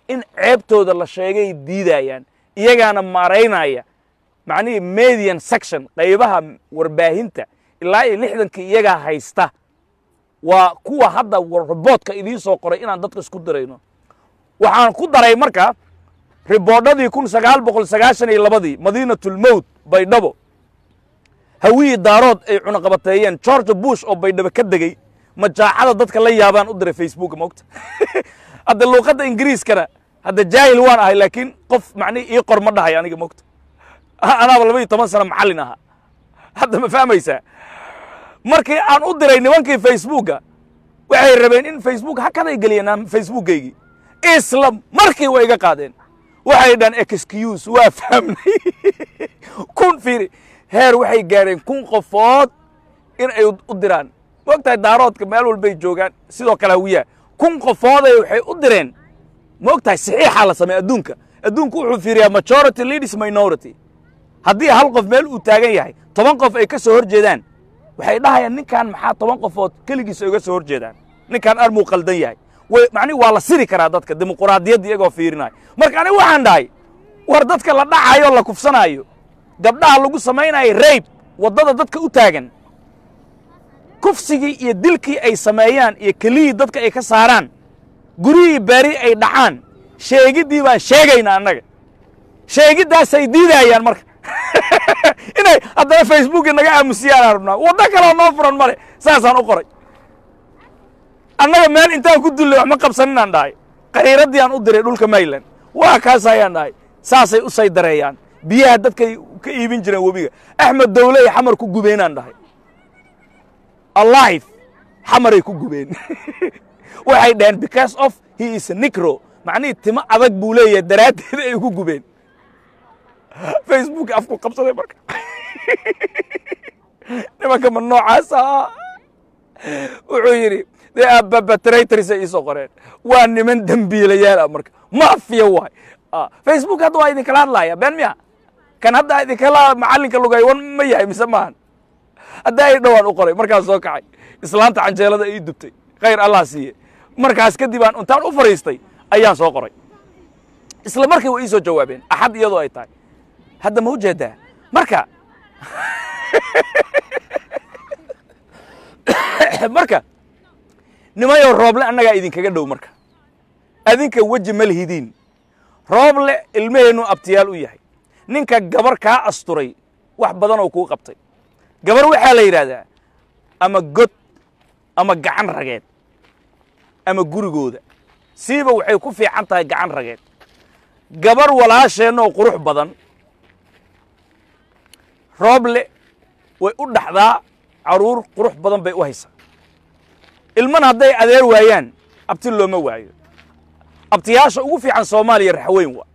in ceebtooda la sheegay diidayaan iyagaana maaraynaya macnihii median section qaybaha warbaahinta ilaa iyo lixdankii iyagaa haysta waa kuwa hadda riboodka idiin soo qoray inaan dadka isku dirayno waxaan ku daray marka riboodhadii kun sagaal boqol sagaashan iyo labadii madiinatulmowt baydhabo hawiyii daarood ay cunaqabateeyeen george bush oo baydhabo ka degey majaacada dadka la yaabaan u diray facebook moogta hadda luuqadda ingiriiskana hadda jaahil waan ahay laakiin qof macnihi ii qor ma dhahay aniga moogta anaaba laba iyo toban sano macallin ahaa hadda ma fahmaysaa markii aan u diray nimankii facebooka waxay rabeen in facebook hakaday geliyeen facebookaygii isla markii way iga qaadeen waxay dhan excuse waa fahmnay kun fiiri heer waxay gaareen kun qofood in ay u diraan moogtahay daaroodka meel walbay joogaan sidoo kale hawiyaa kun qofooday waxay u direen moogtahay saxiixa la sameey adduunka adduunku wuxuu fiiriyaa majority leaders minority haddii hal qof meel uu taagan yahay toban qof ay ka soo hor jeedaan waxay dhahayaan ninkan maxaa toban qofood keligiis uga soo hor jeedaan ninkan armuu qaldan yahay macnihi waa la siri karaa dadka dimuquraadiyadda iyagoo fiirinayo marka aniga waxaan dhahay war dadka la dhacayo la kufsanaayo gabdhaha lagu samaynayo rayb waddada dadka u taagan kufsigii iyo dilkii ay sameeyaan iyo keliyii dadka ay ka saaraan gurihii baari ay dhacaan sheegiddii baan sheegaynaa annaga sheegiddaasay diidayaan marka inay haddana facebooki naga aamusiyaan rabnaa waddo kaloo noo furan male saasaan u qoray annaga meel intaan ku dullay wax ma qabsaninaan dhahay qariiraddii aan u diray dhulka mayland waa kaas ayaan dhahay saasay u saydareeyaan biyaha dadkay ka iibin jireen webiga axmed dawle iyo xamar ku gubeenaan dhahay alive xamaray ku gubeen waxay dhaheen because of he is a negro macnihii timo adag buu leeyahay daraaddeed ay ku gubeen facebook afku qabsaday marka nimanka ma noocaasa wuxuu yidhi dee ababatraitors ay iisoo qoreen waa niman dembiilayaal ah marka maafiya waay facebook hadda waa idinkala hadlaya been miya kan hadda idinkala macallinka lugay wan ma yahay mise maahan hadda ay dhowaan u qoray markaas soo kacay islaanta canjeelada ii dubtay khayr allah siiye markaas kadib aan intaan u fariistay ayaan soo qoray isla markii way ii soo jawaabeen axad iyadoo ay tahay hadda ma ujeedaa marka marka nimayo rooble annagaa idinkaga dhow marka adinka weji ma lihidiin rooble ilmaheennu abtiyaal u yahay ninka gabar kaa asturay wax badan oo kuu qabtay gabar waxaa la yidhaahdaa ama god ama gacan rageed ama gurigooda siiba waxay ku fiican tahay gacan rageed gabar walaasheenna oo qurux badan rooble way u dhaxdaa caruur qurux badan bay u haysaa ilmana hadday adeer waayaan abti looma waayo abtiyaasha ugu fiican soomaaliya raxweyn waa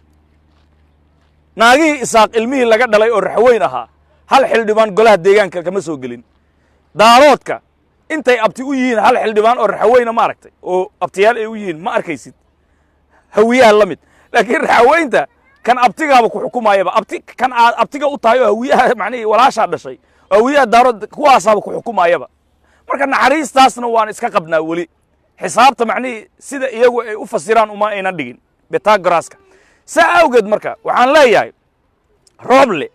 naagihii isaaq ilmihii laga dhalay oo raxweyn ahaa hal xildhibaan golaha deegaanka kama soo gelin daaroodka intay abti u yihiin hal xildhibaan oo raxweyna ma aragtay oo abtiyaal ay u yihiin ma arkaysid hawiyaha la mid laakiin raxweynta kan abtigaaba ku xukumayaba abti kan aad abtiga u tahay oo hawiyaha macnihii walaashaa dhashay oo hawiyaha daarood kuwaasaaba ku xukumayaba marka naxariistaasna waan iska qabnaa weli xisaabta macnihii sida iyagu ay u fasiraan uma aynan dhigin betagoraska saa awgeed marka waxaan leeyahay rooble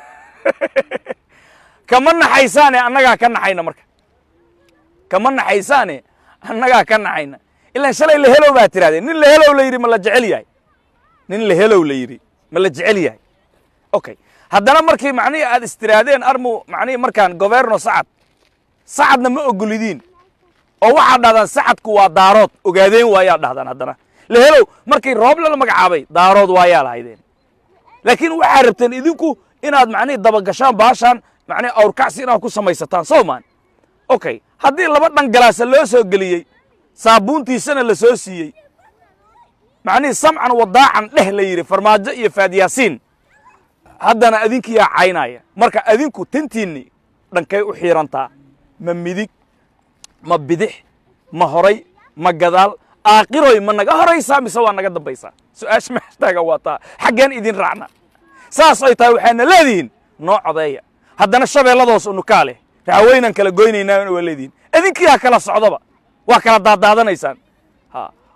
kama naxaysaane annagaa ka naxayna marka kama naxaysaane annagaa ka naxayna ilaan shalay la helow baa tirahdeen nin la helow la yidhi ma la jecel yahay nin la helow la yidhi ma la jecel yahay okay haddana markii macnihii aad istiraadeen armu macnihii markaan governo sacad sacadna ma ogolidiin oo waxaad dhahdaan sacadku waa daarood ogaadeen waayaa dhahdaan haddana la helow markii rooble la magacaabay daarood waayaa lahaydeen laakiin waxaa rabteen idinku inaad macnihii dabagashaan baashaan macnihii awrkacsi inaad ku samaysataan soo maan okay haddii laba dhan galaasa loo soo geliyey saabuuntiisana la soo siiyey macnihii samcan wadaacan dheh la yidhi farmaajo iyo faadyaasiin haddana adinkiyaa caynaya marka adinku tantiinni dhankay u xiirantaa ma midig ma bidix ma horay ma gadaal aaqiroy ma naga horaysaa mise waa naga dambaysaa su-aasha meeshtaaga waa taa xaggeen idin raacna saas ay tahay waxaana leedihiin noo codeeya haddana shabeelladoos unukaa leh raxweynaan kala goynaynaa waa leedihiin idinkiyaa kala socdaba waa kala daadaadanaysaan ha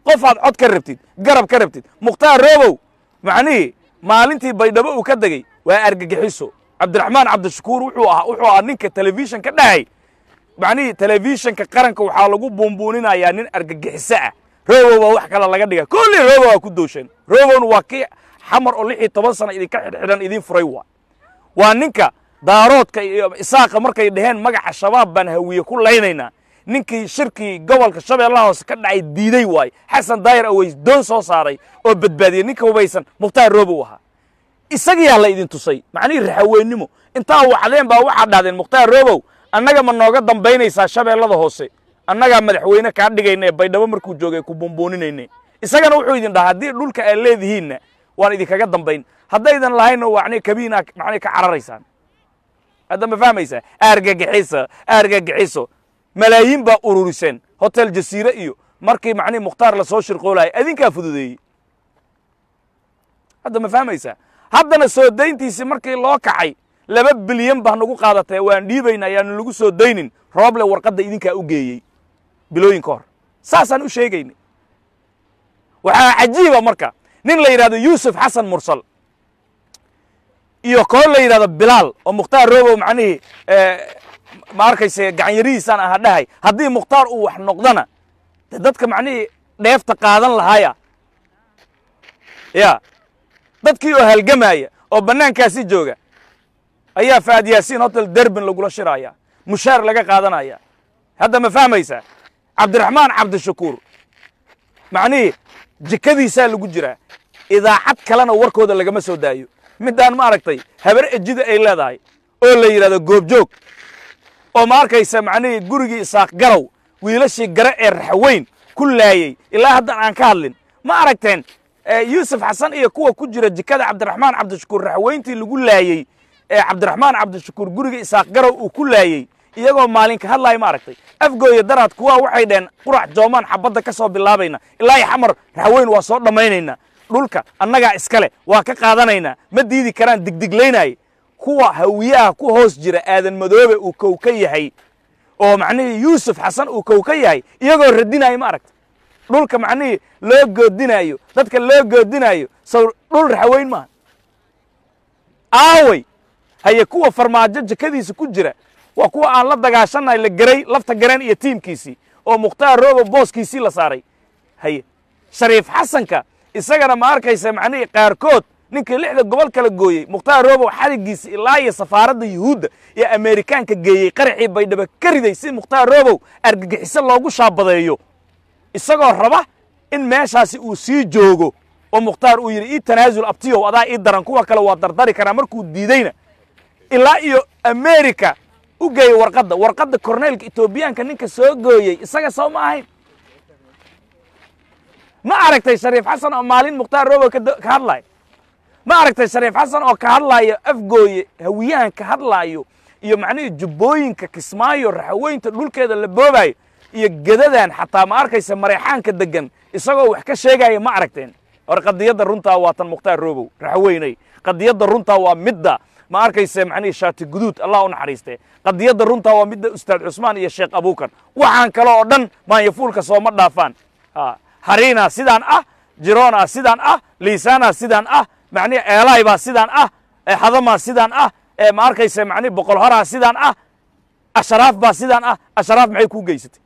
qofaad cod ka rabtid garab ka rabtid mukhtaar roobow macnihii maalintii baydhabo uu ka degay waa argagixiso cabdiraxmaan cabdishakuur wuxuu ahaa wuxuu ahaa ninka telefishan ka dhahay macnihii telefishanka qaranka waxaa lagu buunbuuninayaa nin argagixiso ah roobow baa wax kale laga dhiga kulli roobow waa ku doosheen roobowna waa kii xamar oo lix iyo toban sano idinka xidhxidhan idin furay waa waa ninka daaroodka iyo isaaqa markay dhaheen magaca shabaab baan hawiye ku laynaynaa ninkii shirkii gobolka shabeellaha hoose ka dhacay diiday waay xasan daayir aweys doon soo saaray oo badbaadiyey ninka hubaysan mukhtaar roobow ahaa isagiyaa la idin tusay macnihii raxaweennimo intaa wacdeen baa waxaa dhahdeen mukhtaar roobow annaga ma nooga dambaynaysaa shabeellada hoose annagaa madaxweyne kaa dhigayna ee baydhabo markuu joogay ku buunbuuninayne isagana wuxuu idin dhahaa haddii dhulka aad leedihiinna waan idinkaga dambayn haddaydan lahaynna wacni kabiinaa macnii ka cararaysaan hadda ma fahmaysaa argagixiso argagixiso malaayiin baa ururiseen hotel jasiire iyo markii macnii mukhtaar la soo shirqoolaya adinkaa fududeeyey hadda ma fahmaysaa haddana soo dayntiisii markii loo kacay laba bilyan baa nagu qaadatee waan dhiibayna ayaanu lagu soo daynin rooble warqadda idinkaa u geeyey bilooyin ka hor saasaan u sheegaynay waxaa cajiiba marka nin la yidhahdo yuusuf xasan mursal iyo koo la yidhahdo bilaal oo mukhtaar roobow macnihii ma arkayse gacanyarihiisaan aha dhahay haddii mukhtaar uu wax noqdana de dadka macnihii dheefta qaadan lahaaya ya dadkii oo halgamaya oo bannaankaasi jooga ayaa faad yaasiin hotel derbin lagula shiraaya mushaar laga qaadanaya hadda ma fahmaysaa cabdiraxmaan cabdishakuur macnihii jikadiisaa lagu jiraa idaacad kalena warkooda lagama soo daayo midaan ma aragtay habar ejida ay leedahay oo la yidhahdo goobjoog oo ma arkaysa macnihii gurigii isaaq garow wiilashii gare ee raxweyn ku laayey ilaa haddan aan ka hadlin ma aragteen yuusuf xasan iyo kuwa ku jira jikada cabdiraxmaan cabdishakuur raxweyntii lagu laayey ee cabdiraxmaan cabdishakuur guriga isaaq garow uu ku laayey iyagoo maalin ka hadlaaya ma aragtay afgooya daraad kuwaa waxay dhaheen qurac joomaan xabadda ka soo bilaabayna ilaa iyo xamar raxweyn waa soo dhammaynaynaa dhulka annagaa iskale waa ka qaadanaynaa ma diidi karaan digdiglaynaaye kuwa hawiyaha ku hoos jira aadan madoobe uu kow ka yahay oo macnihii yuusuf xasan uu kow ka yahay iyagoo radinaayo ma aragtay dhulka macnihii loo goodinaayo dadka loo goodinaayo sow dhul raxweyn maaha aaway haye kuwa farmaajo jakadiisa ku jira waa kuwa aan la dagaashanay la garay lafta gareen iyo tiimkiisii oo mukhtaar roobow booskiisii la saaray haye shariif xasanka isagana ma arkaysa macnihii qaarkood ninkii lixda gobol kala gooyey mukhtaar roobow xadhiggiisi ilaa iyo safaaradda yuhuudda iyo ameerikaanka geeyey qaraxii baydhabo ka riday si mukhtaar roobow argagixiso loogu shaabadeeyo isagoo raba in meeshaasi uu sii joogo oo mukhtaar uu yidhi ii tanaasul abtiyow adaa ii daran kuwa kale waa dardari karaa markuu diidayna ilaa iyo ameerika u geeyey warqadda warqadda korneylka etoobiyaanka ninka soo gooyey isaga soo ma ahayn ma aragtay shariif xasan oo maalin mukhtaar roobow ka hadlaayo ma aragtay shariif xasan oo ka hadlaayo afgooye hawiyahan ka hadlaayo iyo macnihii jubbooyinka kismaayo raxweynta dhulkeeda la boobaayo iyo gedadan xataa ma arkaysa mareexaanka degan isagoo wax ka sheegaya ma aragteen war qadiyadda runtaa waa tan mukhtaar roobow raxweynay qadiyadda runtaa waa midda ma arkaysa macnihii shaati guduud allah u naxariistee qadiyadda runtaa waa midda ustaad cusmaan iyo sheekh abuukar waxaan kale oo dhan maanyafuulka sooma dhaafaan hariinaa sidaan ah jiroonaa sidaan ah liisaanaa sidaan ah macnihi eelaay baa sidaan ah hadamaa sidaan ah ma arkaysa macnihi boqol horaa sidaan ah asharaaf baa sidaan ah asharaaf maxay kuu geysatay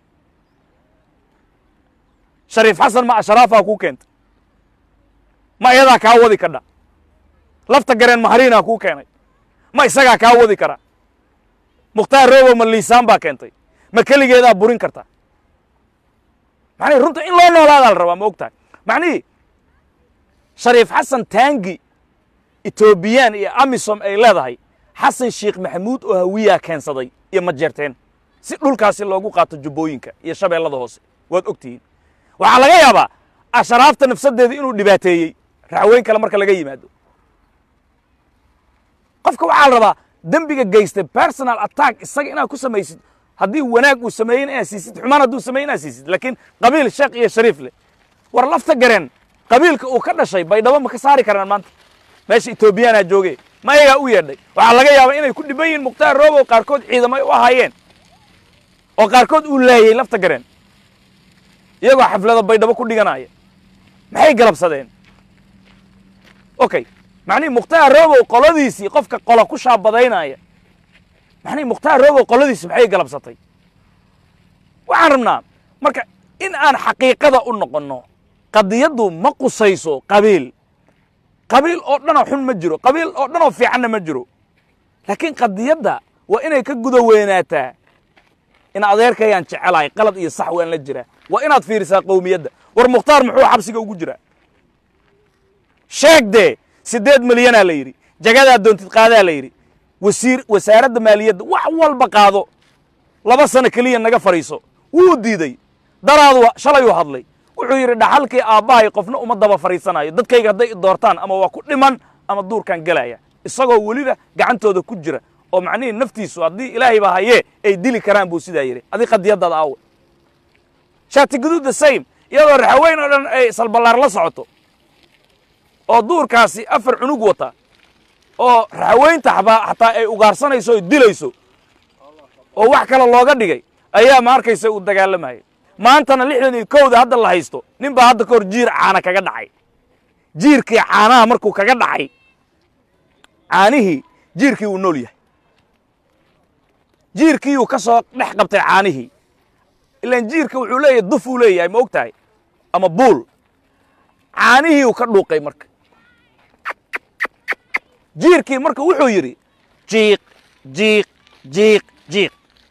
shariif xasan ma asharaafaa kuu keentay ma iyadaa kaa wadi kadha lafta gareen ma hariinaa kuu keenay ma isagaa kaa wadi kara mukhtaar roobow ma liisaan baa keentay ma keligeedaa burin karta macnihi runta in loo noolaadaa la rabaa ma og tahay macnihii shariif xasan taangi etoobiyaan iyo amisom ay leedahay xasan sheekh maxamuud oo hawiyaa keensaday iyo ma jeerteen si dhulkaasi loogu qaato jubbooyinka iyo shabeellada hoose waad og tihiin waxaa laga yaabaa asharaafta nafsaddeeda inuu dhibaateeyey raxweyn kale marka laga yimaado qofka waxaa la rabaa dembiga geystay personal attack isaga inaad ku samaysid haddii wanaag uu sameeyey inaad siisid xumaan hadduu sameeyey inaad siisid laakiin qabiil sheekh iyo shariif leh war lafta gareen qabiilka uu ka dhashay baydhabo ma ka saari karaan maanta meesha etoobiyaanaa jooge ma ayagaa u yeedhay waxaa laga yaabaa inay ku dhiban yihiin mukhtaar roobow qaarkood ciidamay u ahaayeen oo qaarkood uu laayey lafta gareen iyagoo xaflada baydhabo ku dhiganaya maxay galabsadeen okay macnii mukhtaar roobow qoladiisii qofka qola ku shaabadaynaya macnii mukhtaar roobow qoladiisii maxay galabsatay waxaan rabnaa marka in aan xaqiiqada u noqonno qadiyaddu ma qusayso qabiil qabiil oo dhanoo xun ma jiro qabiil oo dhanoo fiicanna ma jiro laakiin qadiyadda waa inay ka guda weynaataa in adeerkayaan jecelahay qalad iyo sax waan la jiraa waa inaad fiirisaa qowmiyadda war mukhtaar muxuu xabsiga ugu jiraa sheegdee siddeed milyanaa la yidhi jagadaa doontid qaadaa la yidhi wasiir wasaaradda maaliyadda wax walba qaado laba sano keliya naga fadhiiso wuu diiday daraadu shalayuu hadlay wuxuu yidhi dhaxalkii aabbahay qofna uma daba fadhiisanayo dadkayga hadday i doortaan ama waa ku dhiman ama duurkaan gelaya isagoo weliba gacantooda ku jira oo macnihii naftiisu haddii ilaahay baa hayee ay dili karaan buu sidaa yidhi adii qadiyaddaada aawe shaati guduud the same iyadoo raxaweyn oo dhan ay salballaar la socoto oo duurkaasi afar cunug wata oo raxaweynta xataa ay ugaarsanayso oy dilayso oo wax kale looga dhigay ayaa ma arkaysa uu dagaalamayay maantana lixdan iyo kowda hadda la haysto nin baa hadda ka hor jiir caana kaga dhacay jiirkii caanaha markuu kaga dhacay caanihii jiirkii uu nool yahay jiirkii uu ka soo dhex qabtay caanihii ilaan jiirka wuxuu leeyahay duf uu leeyahay ma og tahay ama buul caanihii uu ka dhuuqay marka jiirkii marka wuxuu yidhi jiiq jiiq jiiq jiiq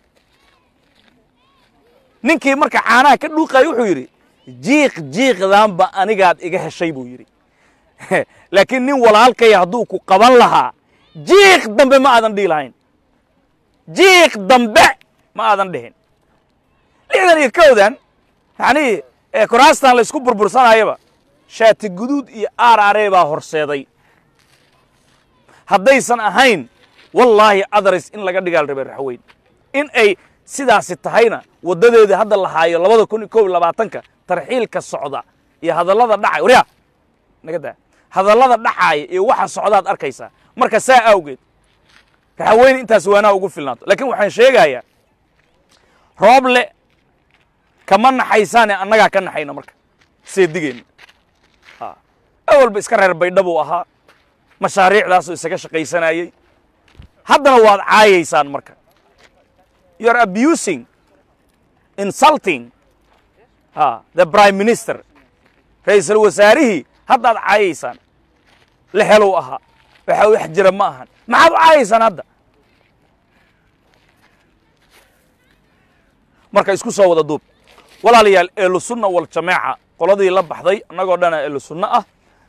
ninkii marka caanaha ka dhuuqaya wuxuu yidhi jiiq jiiqdaanba anigaad iga heshay buu yidhi laakiin nin walaalkaya hadduu ku qaban lahaa jiiq dambe ma aadan dhihi lahayn jiiq dambe ma aadan dhihin lixdan iyo kowdan yacnii kuraastan laysku burbursanayaba shaati guduud iyo aar aree baa horseeday haddaysan ahayn wallaahi adaris in laga dhigaal rabay raxweyn in ay sidaasi tahayna waddadeedii hadda la haayo labada kun iyo kow iyo labaatanka tarxiilka socda iyo hadallada dhacay waryaa naga daa hadallada dhacaaya iyo waxa socdaad arkaysaa marka saa awgeed raxweyn intaas waanaa ugu filnaato laakiin waxaan sheegayaa rooble kama naxaysaane annagaa ka naxayna marka seedigeenna awalba iska reer baydha buu ahaa mashaariicdaasuu isaga shaqaysanayey haddana waad caayaysaan marka you are abusing insulting ha the prime minister ra'iisul wasaarihii haddaad caayaysaan la helow ahaa waxa wax jira ma ahan maxaad u caayaysaan hadda marka isku soo wada duub walaalayaal ehlu sunna wal jamaaca qoladii la baxday annagoo dhana ehlu sunna ah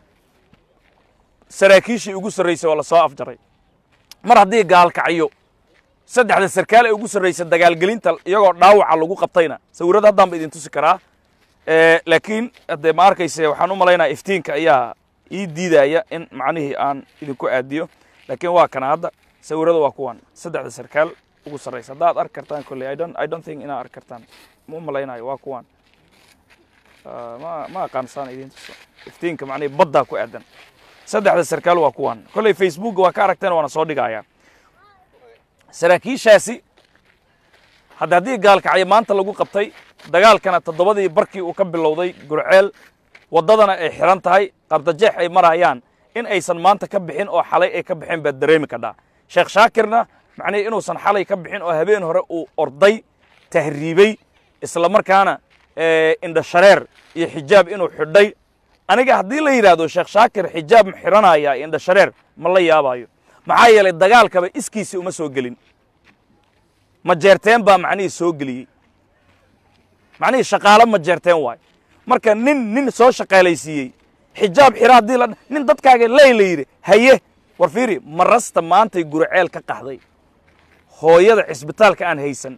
saraakiishii ugu sarraysay waa la soo afjaray mar haddii gaalkacyo saddexda sarkaal ee ugu sarraysa dagaalgelinta iyagoo dhaawaca lagu qabtayna sawirada haddaan ba idin tusi karaa laakiin haddee ma arkayse waxaan u malaynaya iftiinka ayaa ii diidaya in macnihii aan idinku aadiyo laakiin waa kana hadda sawirada waa kuwan saddexda sarkaal ugu sarraysa haddaad arki kartaan kolley i don't i don't think inaad arki kartaan ma u malaynayo waa kuwan ma ma aqaansaan idin tuso iftiinka macnihii baddaa ku aadan saddexda sarkaal waa kuwan kolley facebookga waa ka aragteen waana soo dhigayaa saraakiishaasi hadda haddii gaalkacyo maanta lagu qabtay dagaalkana toddobadii barkii uu ka bilowday gurceel waddadana ay xihan tahay qabdajeex ay marayaan in aysan maanta ka bixin oo xalay ay ka bixin baad dareemi kadhaa sheekh shaakirna macnihii inuusan xalay ka bixin oo habeen hore uu orday tahriibey isla markaana indha shareer iyo xijaab inuu xidhay aniga haddii la yidhaahdo sheekh shaakir xijaab ma xidhanaya indha shareer ma la yaabayo maxaa yeelay dagaalkaba iskiisii uma soo gelin ma jeerteen baa macnihii soo geliyey macnihii shaqaalo ma jeerteen waayo marka nin nin soo shaqaalaysiiyey xijaab xira haddii la nin dadkaaga ley la yidhi haye war fiiri marasta maantay gurceel ka qaxday hooyada cisbitaalka aan haysan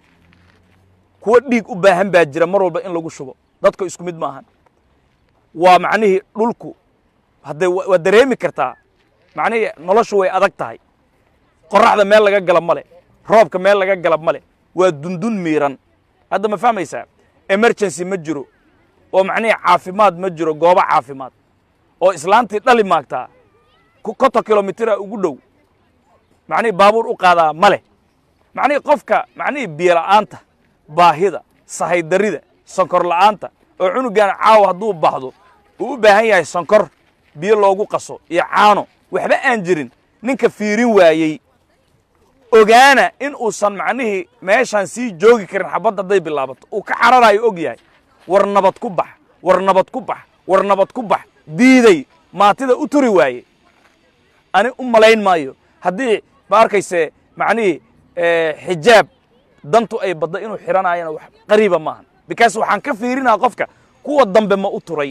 kuwa dhiig u baahan baa jira mar walba in lagu shubo dadka isku mid ma ahan waa macnihii dhulku haddee waa dareemi kartaa macnihii noloshu way adag tahay qorraxda meel laga gala male roobka meel laga gala male waa dundun miiran hadda ma fahmaysaa emergency ma jiro oo macnihii caafimaad ma jiro goobo caafimaad oo islaantii dhali maagtaa konton kilomitira ugu dhow macnihii baabuur u qaadaa male macnihii qofka macnihii biyola'aanta baahida sahaydarida sonkor la'aanta oo cunugan caawa hadduu baahdo uu u baahan yahay sonkor biyo loogu qaso iyo caano waxba aan jirin ninka fiirin waayey ogaana in uusan macnihii meeshaan sii joogi karin xabadda hadday bilaabato uu ka cararayo og yahay war nabad ku bax war nabad ku bax war nabad ku bax diiday maatida u turi waaye ani u malayn maayo haddii ma arkayse macnihii xijaab dantu ay badda inuu xiranayana wax qariiba maahan because waxaan ka fiirinaa qofka kuwa dambe ma u turay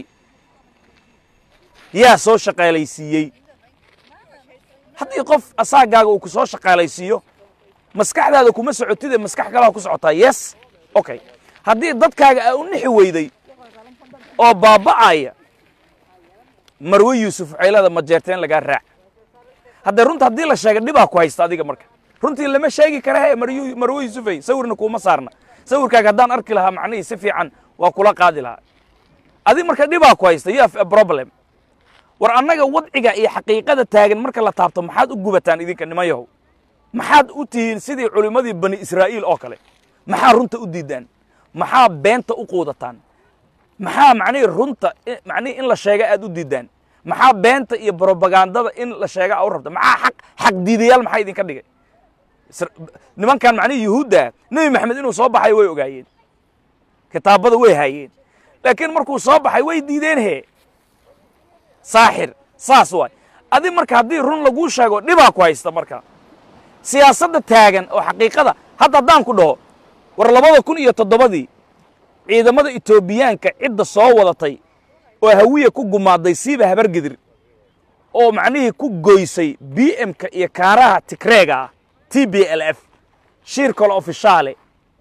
yaa soo shaqaalaysiiyey haddii qof asaagaaga uu ku soo shaqaalaysiiyo maskaxdaada kuma socotide maskax kalaa ku socotaa yes okay haddii dadkaaga aa u nixi weyday oo baaba'aya marwe yuusuf ceylada ma jeerteen lagaa raac haddee runta haddii la sheega dhibaa ku haysta adiga marka runtii lama sheegi kara he marwe yuusufey sawirna kuuma saarna sawirkaaga haddaan arki lahaa macnihii si fiican waa kula qaadi lahaa adig marka dhibaa ku haysta you have a problem war annaga wadciga iyo xaqiiqada taagan marka la taabto maxaad u gubataan idinka niman yahow maxaad u tihiin sidii culimmadii bani israa'iil oo kale maxaa runta u diidaan maxaa beenta u quudataan maxaa macnihii runta macnihii in la sheega aad u diidaan maxaa beenta iyo brobagandada in la sheega aa u rabta maxaa xaq xaq diidayaal maxaa idinka dhigay nimankan macnihii yuhuudda nebi maxamed inuu soo baxay way ogaayeen kitaabada way haayeen laakiin markuu soo baxay way diideen he saaxir saas waay adi marka haddii run laguu sheego dhibaa ku haysta marka siyaasadda taagan oo xaqiiqada hadda haddaan ku dhaho war labada kun iyo toddobadii ciidamada etoobiyaanka cidda soo wadatay oo hawiya ku gumaaday siiba habargedir oo macnihii ku goysay b m-ka iyo kaaraha tigreega ah t b l f shirkol ofishaale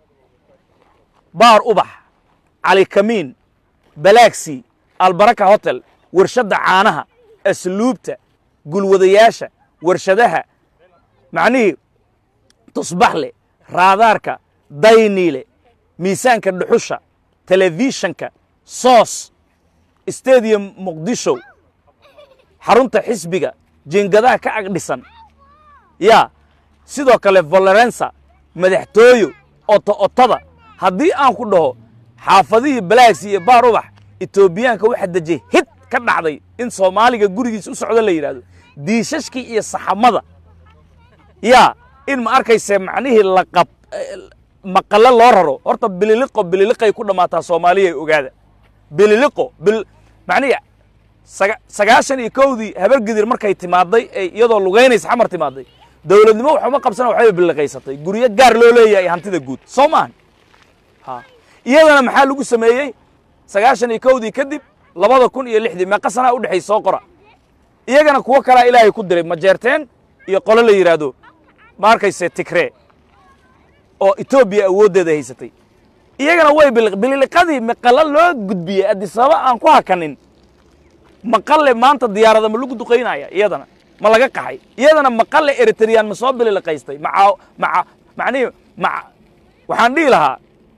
baar ubax cali kamiin balaagsi albaraka hotel warshadda caanaha asluubta gulwadayaasha warshadaha macnihii tusbaxle raadaarka dayniile miisaanka dhuxusha telefishanka soos stadium muqdisho xarunta xisbiga jiingadaha ka agdhisan yaa sidoo kale valorensa madaxtooyo oto otada haddii aan ku dhaho xaafadihii balaagsi iyo baar ubax etoobiyaanka waxaa dejiyey hid ka dhacday in soomaaliga gurigiisa u socdo la yidhaahdo diishashkii iyo saxamada yaa in ma arkayse macnihii laqab maqale loo raro horta bililiqo bililiqay ku dhammaataa soomaaliyay ogaada bililiqo bil macnihi sagaashan iyo kowdii habargedir markay timaaday ee iyadoo lugaynaysa xamar timaaday dawladnimo waxuma qabsana waxbay biliqaysatay guryo gaar loo leeyahay hantida guud soo maahan ha iyadana maxaa lagu sameeyey sagaashan iyo kowdii kadib labada kun iyo lixdii meeqa sanaa u dhexay soo qora iyagana kuwo kalaa ilaahay ku diray ma jeerteen iyo qolo la yidhaahdo ma arkayse tigree oo etoobiya awooddeeda haysatay iyagana way bililiqadii maqale loo gudbiyey addisababa aan ku hakanin maqale maanta diyaarada ma lagu duqaynaya iyadana ma laga qaxay iyadana maqale eritreyaan ma soo bililiqaystay maca maca macnihi maca waxaan dhihi lahaa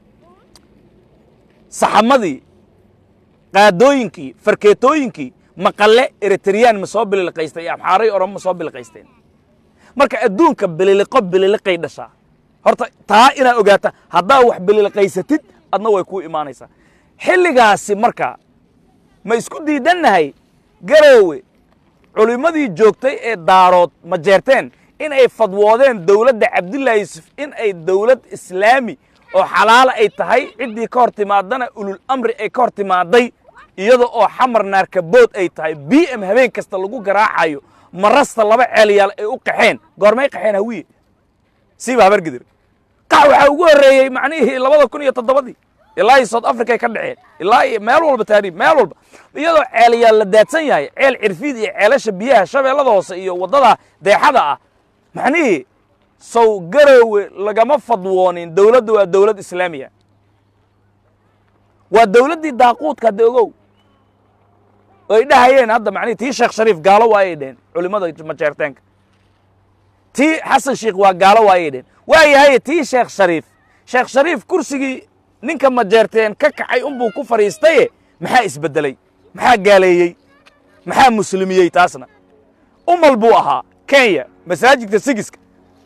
saxamadii qaadooyinkii farkeetooyinkii maqale eritreyaan ma soo bililiqaystay abxaaray oromo ma soo bililiqaysteen marka adduunka bililiqo bililiqay dhashaa horta taa inaad ogaata haddaa wax bililiqaysatid adna way kuu imaanaysaa xilligaasi marka ma isku diidannahay garoowe culimmadii joogtay ee daarood ma jeerteen in ay fadwoodeen dawladda cabdullaahi yuusuf in ay dawlad islaami oo xalaala ay tahay ciddii ka hor timaadana ulul amri ay ka hor timaaday iyada oo xamar naarkabood ay tahay b m habeen kasta lagu garaacayo marasta laba ceelyaal ay u qaxeen goormay qaxeen hawiye siiba habargedir qax waxaa ugu horreeyey macnihii labada kun iyo toddobadii ilaa iyo south africa ay ka dhaceen ilaa iyo meel walba taariib meel walba iyadoo ceelyaal la daadsan yahay ceel cirfiid iyo ceelasha biyaha shabeellada hoose iyo waddada deexada ah macnihii sow garoowe lagama fadwoonin dawladda waa dawlad islaamiya waa dawladdii daaquudka hadda ogow ay dhahayeen hadda macnihi tii sheekh shariif gaalo waayay dheen culimmada majeerteenka tii xasan sheikh waa gaalo waayay dheen waayahay tii sheekh shariif sheekh shariif kursigii ninka majeerteen ka kacay unbuu ku fadhiistaye maxaa isbeddelay maxaa gaaleeyey maxaa muslimiyey taasna umal buu ahaa kenya masaajidka sigiska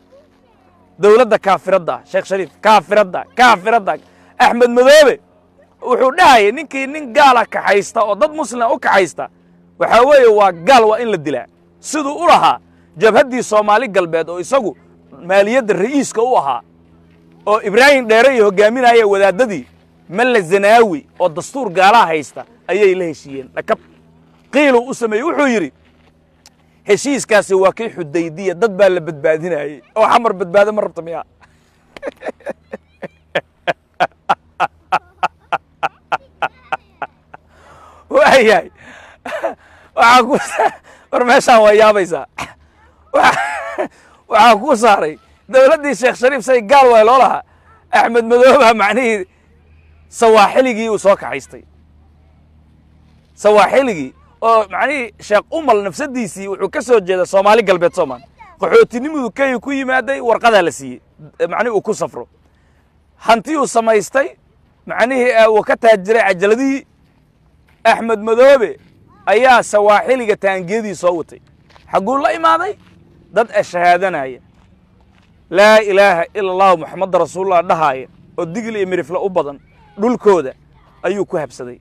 dawladda kaafiradda sheekh shariif kaafiradda kaafiradda axmed madoobe wuxuu dhahayay ninkii nin gaala kaxaysta oo dad muslima u kaxaysta waxaa weeye waa gaal waa in la dilaa siduu u lahaa jabhaddii soomaali galbeed oo isagu maaliyadda ra'iiska u ahaa oo ibraahim dheere iyo hoggaaminaya wadaadadii malla zanaawi oo dastuur gaalaha haysta ayay la heshiiyeen dhakab qiiluu u sameeyey wuxuu yidhi heshiiskaasi waa kii xudaydiya dad baa la badbaadinayey oo xamar badbaado ma rabta miyaa waayahay waxaa ku war meeshaan waa yaabaysaa waxaa kuu saaray dawladdii sheekh shariif say gaal waay loo lahaa axmed madooba macnihii sawaaxiligii uu soo kaxaystay sawaaxiligii oo macnihii sheekh umal nafsadiisii wuxuu ka soo jeeda soomaali galbeed soomaan qaxootinimadu kenya ku yimaaday warqadaa la siiyey macnihi uu ku safro hanti uu samaystay macnihii uu ka taajiray cajaladihii axmed madoobe ayaa sawaaxiliga taangiyadii soo watay xagguu la imaaday dad ashahaadanaya laa ilaaha ila allahu moxameda rasuulullah dhahaaya oo digil iyo mirifle u badan dhulkooda ayuu ku habsaday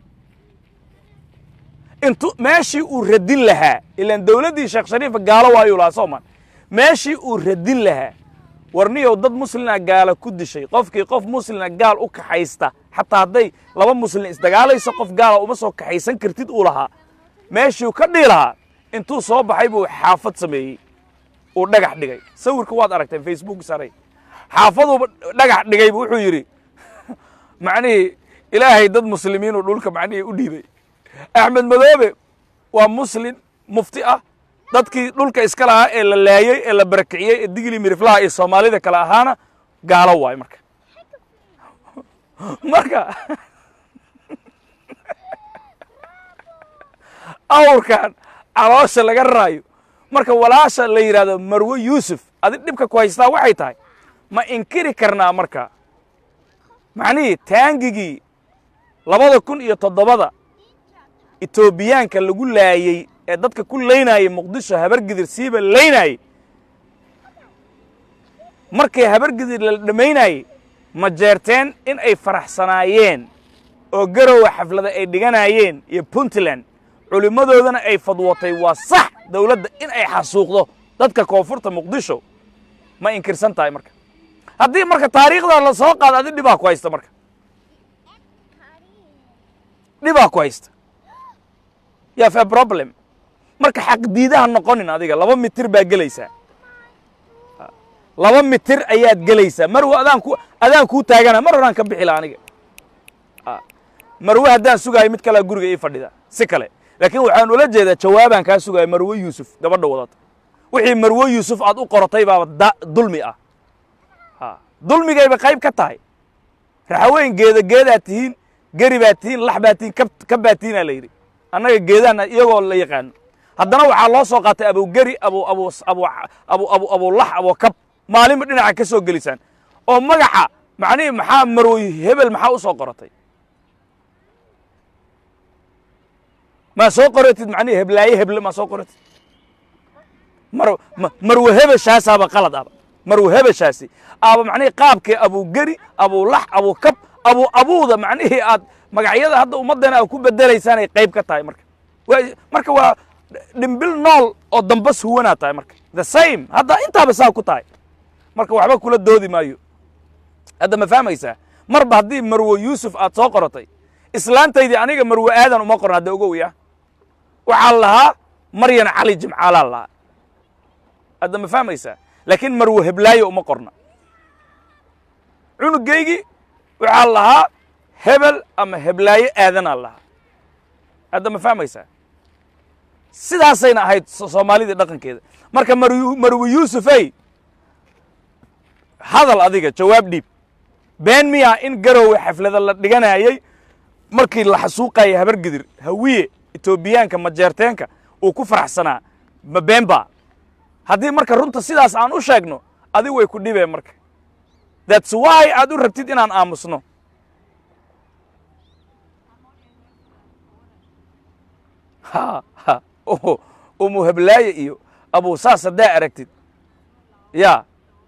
intu meeshii uu radin lahaa ilaan dawladdii sheekh shariifa gaalo waayuu lahaa soomaan meeshii uu radin lahaa warniyow dad muslina gaala ku dishay qofkii qof muslina gaal u kaxaysta xataa hadday laba muslin isdagaalayso qof gaala uma soo kaxaysan kartid uu lahaa meeshuu ka dhii lahaa intuu soo baxay buu xaafad sameeyey uu dhagax dhigay sawirka waad aragteen facebook saray xaafaduuba dhagax dhigay buu wuxuu yidhi macnihii ilaahay dad muslimiinuu dhulka macnihii u dhiibay axmed madoobe waa muslin mufti ah dadkii dhulka iska lahaa ee la laayey ee la barakiciyey ee digli miriflaha iyo soomaalida kale ahaana gaalo waay marka marka awrkan caloosha laga raayo marka walaasha la yidhaahdo marwe yuusuf adi dhibka ku haystaa waxay tahay ma inkiri karnaa marka macnihii taangigii labada kun iyo toddobada etoobiyaanka lagu laayey ee dadka ku laynayay muqdisho habargidir siiba laynayey markay habargidir la dhammaynayey ma jeerteen in ay faraxsanaayeen oo garowa xaflada ay dhiganayeen iyo puntland culimmadoodana ay fadwatay waa sax dawladda in ay xasuuqdo dadka koonfurta muqdisho ma inkirsan tahay marka haddii marka taariikhda la soo qaado adi dhibaa ku haysta marka dhibaa ku haysta you have a problem marka xaqdiidaha noqonin adiga laba mitir baa gelaysaa laba mitir ayaad gelaysaa marwe adaan ku adaan kuu taagana mar horaan ka bixi la aniga marwe haddaan sugaayo mid kalea guriga ii fadhida si kale laakiin waxaan ula jeedaa jawaabaan kaa sugaayo marwe yuusuf gabadha wadata wixii marwe yuusuf aad u qorotay baaba dulmi ah dulmigayba qayb ka tahay raxaweyn geeda geedaad tihiin geri baad tihiin lax baad tihiin ka baad tihiinaa la yidhi annaga geedaana iyagoo la yaqaano haddana waxaa loo soo qaatay abugeri abu abu abu abu abu abulax abukab maalinba dhinaca ka soo gelisaan oo magaca macnihii maxaa marwe hebel maxaa u soo qoratay ما سو قرتد معني هبلاي هبل ما سو قرتد مر مرو هبشاس ابا قلد ابا مرو هبشاسي ابا معني قابك ابو قري ابو لح ابو كب ابو ابوده معنيه اد magacyada hadda umadana ku bedelaysan ay qayb ka tahay marka marka waa dhimbil nool oo dambas huwana tahay marka the same hadda inta ba saa ku tahay marka waxba kula doodi maayo hadda ma fahmaysaa marba hadii marwo yuusuf aad soo qoratay islaantaydii aniga marwo aadan uma qorna hadda ogow yaa waxaa lahaa maryan cali jimcaala lahaa hadda ma fahmaysaa laakiin marwo heblaayo uma qorna cunugaygii waxaa lahaa hebel ama heblaayo aadanaa lahaa hadda ma fahmaysaa sidaasayna ahayd soomaalida dhaqankeeda marka marwo yuusufay hadal adiga jawaab dhiib been miyaa in garowe xaflada la dhiganayay markii la xasuuqayay habargidir hawiye etoobiyaanka majeerteenka uu ku faraxsanaa ma beenba haddii marka runta sidaas aan u sheegno adi way ku dhibeen marka that's why aad u rabtid inaan aamusno ha ha oo umu heblaaye iyo abu saas haddaa aragtid yaa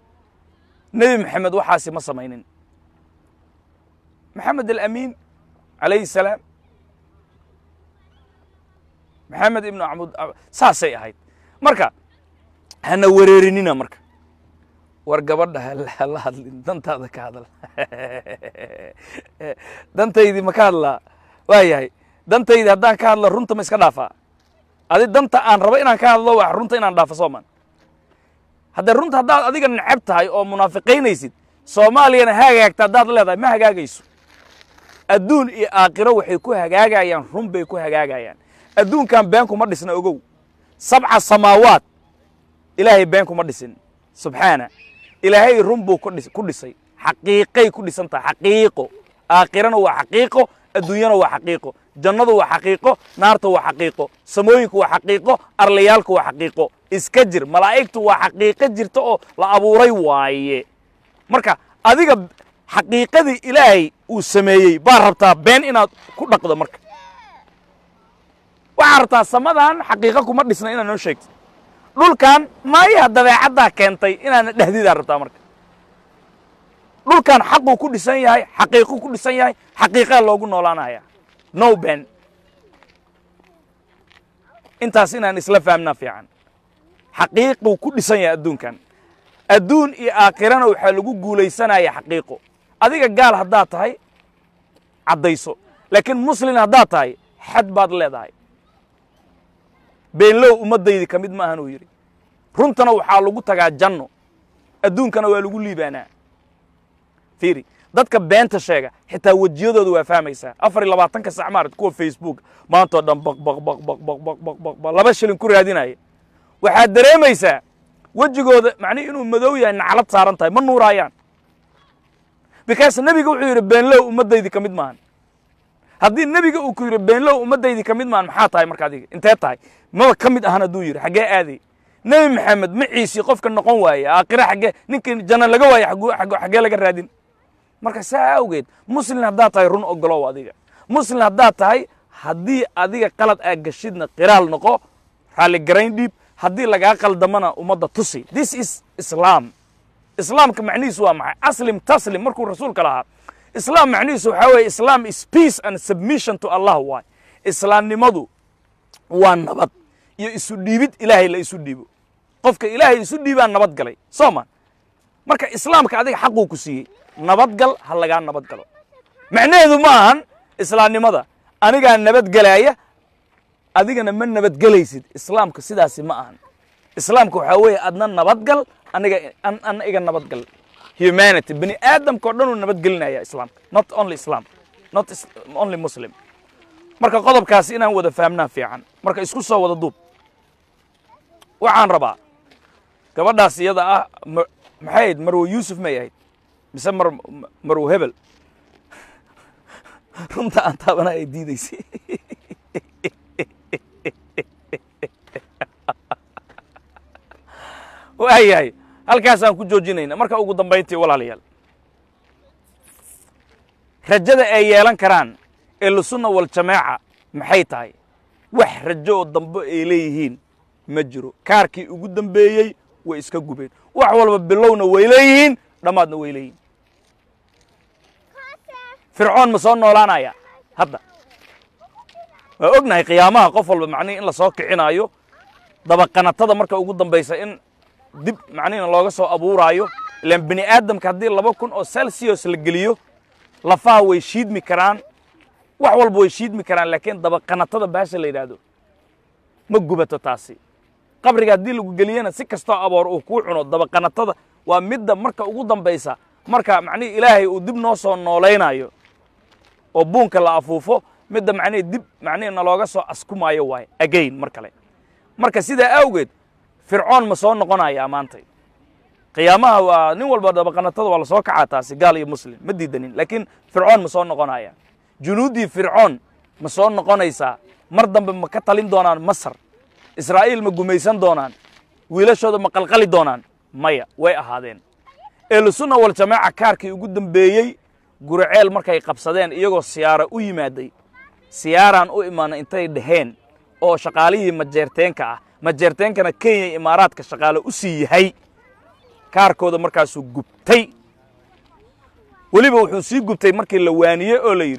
nebi maxamed waxaasi ma samaynin maxamed alamiin عليه السلام محمد ابن عمود ساسي أهيد مركا هنا وريرينينا مركا ورقبضها الله دنت هذا كهذا دنت يدي مكان لا واي دنت يدي هدان كهذا رنت مسك دافع هذه دنت أن ربنا كهذا الله رنت إن دافع صوما هذا رنت هذا أديك نعبت هاي أو منافقين يسيد سوماليا هاجا يكتداد لا ما هاجا يسوع الدون آخره وحيكون هاجا يعني رم بيكون هاجا يعني الدون كان بينكم مدرسنا أجو سبع سماوات إلهي بينكم مدرسين سبحانه إلهي رم بو كل كل شيء حقيقي كل سنة حقيقه آخرنا هو حقيقه الدنيا هو حقيقه جنة هو حقيقه نارته هو حقيقه سمويك هو حقيقه أرليالك هو حقيقه إسكجر ملائكته هو حقيقة جرته لا أبو ريواي مركا أديك حقيقة إلهي وسميه باربطها بين إن كل نقطة مركا وعرضها سمدان حقيقة كم مرة سنة إن نشيك لول كان ما يهدى عدا كنتي إن نهدي داربطها مركا لول كان حقه كل سنة هاي حقيقة كل سنة هاي حقيقة لو قلنا ولا نهاية no بين أنت سنة نسلف فهمنا في عن حقيقة كل سنة الدون كان الدون آخرنا وحلقوا قولي سنة يا حقيقة أديك قال هدات هاي عديسو لكن مسلم هدات هاي حد بعض اللي هاي بين لو أمضي ذي كميد ما هنو يري رنتنا وحلقوا تجا جنو الدون كانوا يلقوا لي بنا فيري dadka beenta sheega xitaa wajiyadoodu waa fahmaysaa afar iyo labaatan ka sac maarad kuwa Facebook maanta dhan baq baq baq baq baq baq baq laba shilin ku raadinaya waxa dareemaysaa wajigooda macni inuu madow yahay naclad saaran tahay ma nuurayaan because nabiga wuxuu yiri beenlow ummadaydi kamid maahan haddii nabiga uu ku yiri beenlow ummadaydi kamid maahan maxaa tahay marka adiga intee tahay ma kamid ahaan aduu yiri xagee aaday nabi maxamed ma ciisi qofka noqon waaye aakhira xagee ninkan janna laga waaye xagee laga raadin marka saa awgeed muslim haddaa tahay run ogolow adiga muslim haddaa tahay haddii adiga qalad aa gashidna qiraal noqo raali garayn dhiib haddii lagaa qaldamana ummadda tusi this is islam islaamka macnihiisu waa maxay aslim taslim markuu rasuulka lahaa islaam macnihiisu waxaa weeye islam is peace and submission to allah waay islaamnimadu waa nabad iyo isu dhiibid ilaahay la isu dhiibo qofka ilaahay isu dhiibaa nabad galay soo ma marka islaamka adiga xaquu ku siiyey nabadgal ha lagaa nabadgalo macnaheedu ma ahan islaamnimada anigaa nabadgelaya adigana ma nabadgelaysid islaamka sidaasi ma ahan islaamka waxaa weeye adna nabadgal aniga ana iga nabadgal humanity bani aadamka oo dhan uu nabadgelinaya islaamka not only islam not only muslim marka qodobkaasi inaan wada fahamnaa fiican marka isku soo wada duub waxaan rabaa gabadhaas iyada ah maxay ahayd marwo yuusuf may ahayd mise mar marwo hebel runta aan taabana ay diidaysay waayahay halkaasaan ku joojinayna marka ugu dambayntii walaalayaal rajada ay yeelan karaan ahlusunna waljamaaca maxay tahay wax rajo oo dambe ay leeyihiin ma jiro kaarkii ugu dambeeyey way iska gubeen wax walba bilowna way leeyihiin dhammaadna way leeyihiin fircoon ma soo noolaanaya hadda waa ognahay qiyaamaha qof walba macnihi in la soo kicinaayo dabaqanatada marka ugu dambaysa in dib macnihiina looga soo abuuraayo ilaan bini aadamka haddii laba kun oo celsius la geliyo lafaha way shiidmi karaan wax walba way shiidmi karaan laakiin dabaqanatada baasha la yidhaahdo ma gubato taasi qabriga haddii lagu geliyana si kastoo aboor uu kuu cuno dabaqanatada waa midda marka ugu dambaysa marka macnihi ilaahay uu dib noo soo noolaynayo oo buunka la afuufo midda macnihi dib macnihi nalooga soo askumaayo waaye again mar kale marka sidaa awgeed fircoon ma soo noqonaya maantay qiyaamaha waa nin walba dabaqanatada waa la soo kacaa taasi gaal iyo muslim ma diidanin laakiin fircoon ma soo noqonaya junuudii fircoon ma soo noqonaysaa mar dambe ma ka talin doonaan masar israa'iil ma gumaysan doonaan wiilashooda ma qalqali doonaan maya way ahaadeen ahlusunna waljamaaca kaarkii ugu dambeeyey guriceel markay qabsadeen iyagoo siyaara u yimaaday siyaaraan u imaana intay dhaheen oo shaqaalihii majeerteenka ah majeerteenkana kenya imaaraadka shaqaale u sii yahay kaarkooda markaasuu gubtay weliba wuxuu sii gubtay markii la waaniyey oo la yidhi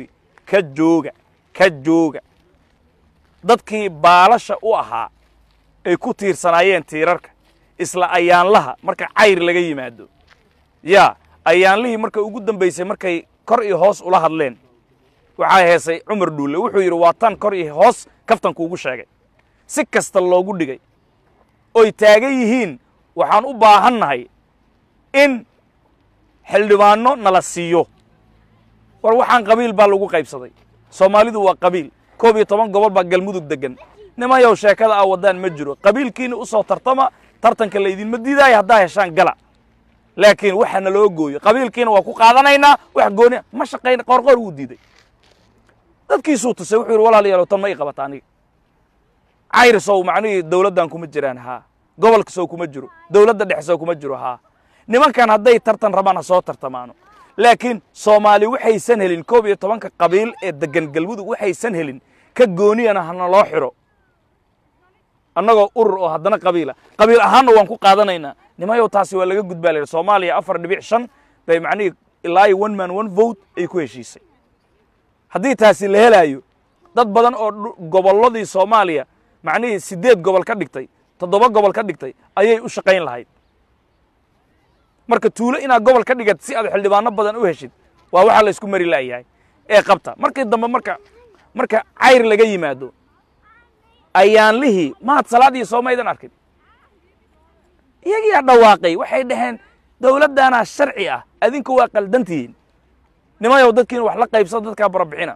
ka jooga ka jooga dadkii baalasha u ahaa ay ku tiirsanaayeen tiirarka isla ayaanlaha marka cayr laga yimaado yaa ayaanlihii marka ugu dambaysay markay kor iyo hoos ula hadleen waxaa heesay cumar dhuulle wuxuu yidhi waa tan kor iyo hoos kaftankuugu sheegay si kasta loogu dhigay oy taagan yihiin waxaan u baahannahay in xildhibaanno nala siiyo war waxaan qabiil baa lagu qaybsaday soomaalidu waa qabiil koob iyo toban gobol baa galmudug degan nimayow sheekada ah waddaan ma jiro qabiilkiina u soo tartama tartanka laydinma diidaayo haddaa heshaan gala laakiin waxa naloo gooyo qabiilkiina waa ku qaadanaynaa wax gooni ma shaqayn qorqor wuu diiday dadkiisuu tusay wuxuu yidhi walaalayaalow tan ma ii qabata aniga cayr sow macnihii dawladdan kuma jiraan haa gobolka sow kuma jiro dawladda dhexe sow kuma jiro haa nimankan hadday tartan rabaan ha soo tartamaano laakiin soomaali waxaysan helin koob iyo tobanka qabiil ee degan galmudug waxaysan helin ka gooniyana hana loo xiro annagoo urur oo haddana qabiila qabiil ahaanna waan ku qaadanaynaa nimayow taasi waa laga gudbaa layidhi soomaaliya afar dhibic shan bay macnihii ilaa iyo one man one vote ay ku heshiisay haddii taasi la helaayo dad badan oo gobolladii soomaaliya macnihii siddeed gobol ka dhigtay toddoba gobol ka dhigtay ayay u shaqayn lahayd marka tuulo inaad gobol ka dhigat si aad xildhibaano badan u heshid waa waxaa la isku mari la'yahay ee qabta markii dambe marka marka cayr laga yimaado ayaanlihii mahad salaad iyo soomaydan arkin iyagiyaa dhawaaqay waxay dhaheen dawladdaanaa sharci ah adinku waa qaldantihiin nimayow dadkiina wax la qaybsada dadkaa barabixina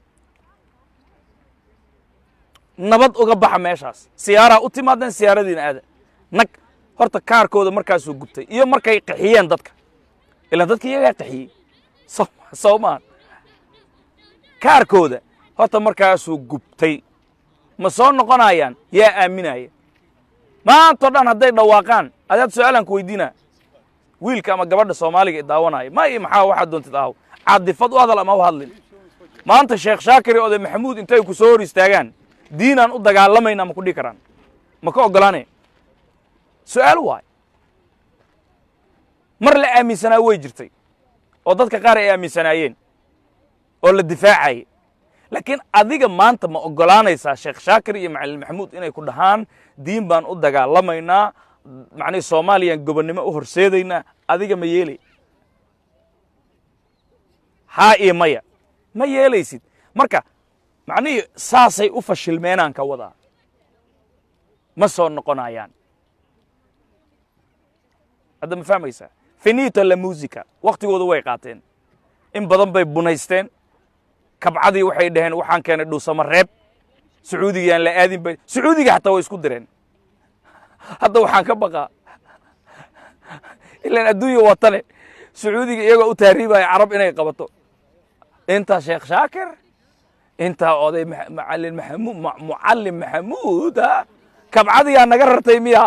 nabad uga baxa meeshaas siyaaraa u timaadeen siyaaradiina aada nag horta kaarkooda markaasuu gubtay iyo markay qaxiyeen dadka ilaan dadka iyagaa qaxiyey soo maan kaarkooda horta markaasuu gubtay ma soo noqonayaan yaa aaminaya maantao dhan hadday dhawaaqaan adaad su-aalaan ku weydiinaa wiilka ama gabadha soomaaliga i daawanaya ma i maxaa waxaad doontid ahaw caadifad u hadal ama u hadlin maanta sheekh shaakir oday maxamuud intay ku soo hor istaagaan diinaan u dagaalamayna ma ku dhihi karaan ma ka oggolaanaya su-aal waay mar la aaminsanaa way jirtay oo dadka qaar ay aaminsanaayeen oo la difaacayay laakiin adiga maanta ma oggolaanaysaa sheekh shaakir iyo macalin maxamuud inay ku dhahaan diin baan u dagaalamaynaa macnihi soomaaliyaan gobonnimo u horseedaynaa adiga ma yeelay haa iyo maya ma yeelaysid marka macnihii saasay u fashilmeenaan ka wadaa ma soo noqonayaan hadda ma fahmaysaa finito la musica wakhtigooda way qaateen in badan bay bunaysteen kabcadii waxay dhaheen waxaan keenay dhuusamareeb sacuudigiyaan la aadin bay sacuudiga xataa way isku direen hadda waxaan ka baqaa ilaan adduunya watane sacuudiga iyagoo u taariibaya carab inay qabato intaa sheekh shaakir intaa oday macalin maxamuud mucallim maxamuud ha kabcadiyaa naga rartay miya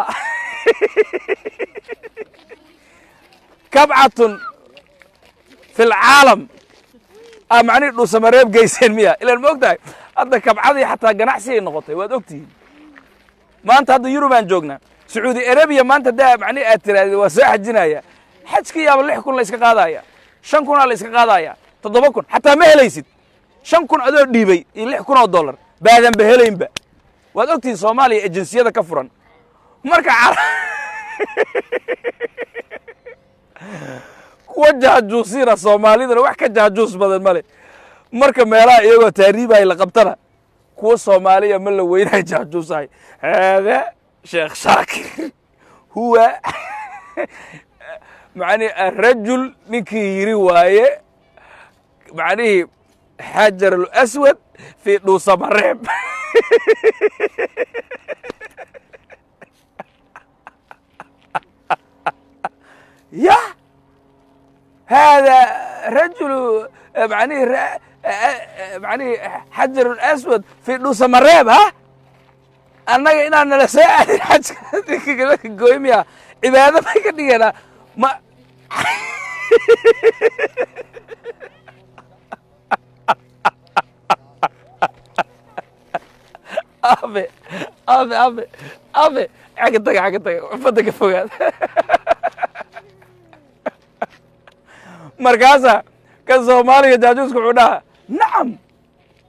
kabcatun fi lcaalam aa macnihi dhuusamareeb geyseen miya ilaan ma og tahay hadda kabcadii xataa ganacsi ay noqotay waad og tihiin maanta hadda yurubaan joognaa sacuudi arabiya maanta daa macnihi aad tiraahda waa soo xajinaya xajkii yaaba lix kun la iska qaadaya shan kunaa la iska qaadaya toddoba kun xataa ma helaysid shan kun adoo dhiibay iyo lix kun oo dollar baadanba helaynba waad og tihiin soomaaliya ejensiyada ka furan marka kuwa jaajuusiina soomaalidana wax ka jaajuus badan male marka meelaha iyagoo taariibay la qabtana kuwa soomaaliya ma la weynahay jaajuusahay haada sheekh shaakir huwa macnihi arajul ninkii yiri waaye macnihii xajar alaswad fii dhuusamareeb ya هذا رجل معنيه معنيه حجر الأسود في dhuusamareeb ها annaga inaan nala soo aadin xajka gooymiya cibaado bay ka dhigeenaa ma abe abe abe abe xagga taga xagga taga fadda ka fogaad markaasa kan soomaaliga jaajuuska wuxuu dhahaa nacam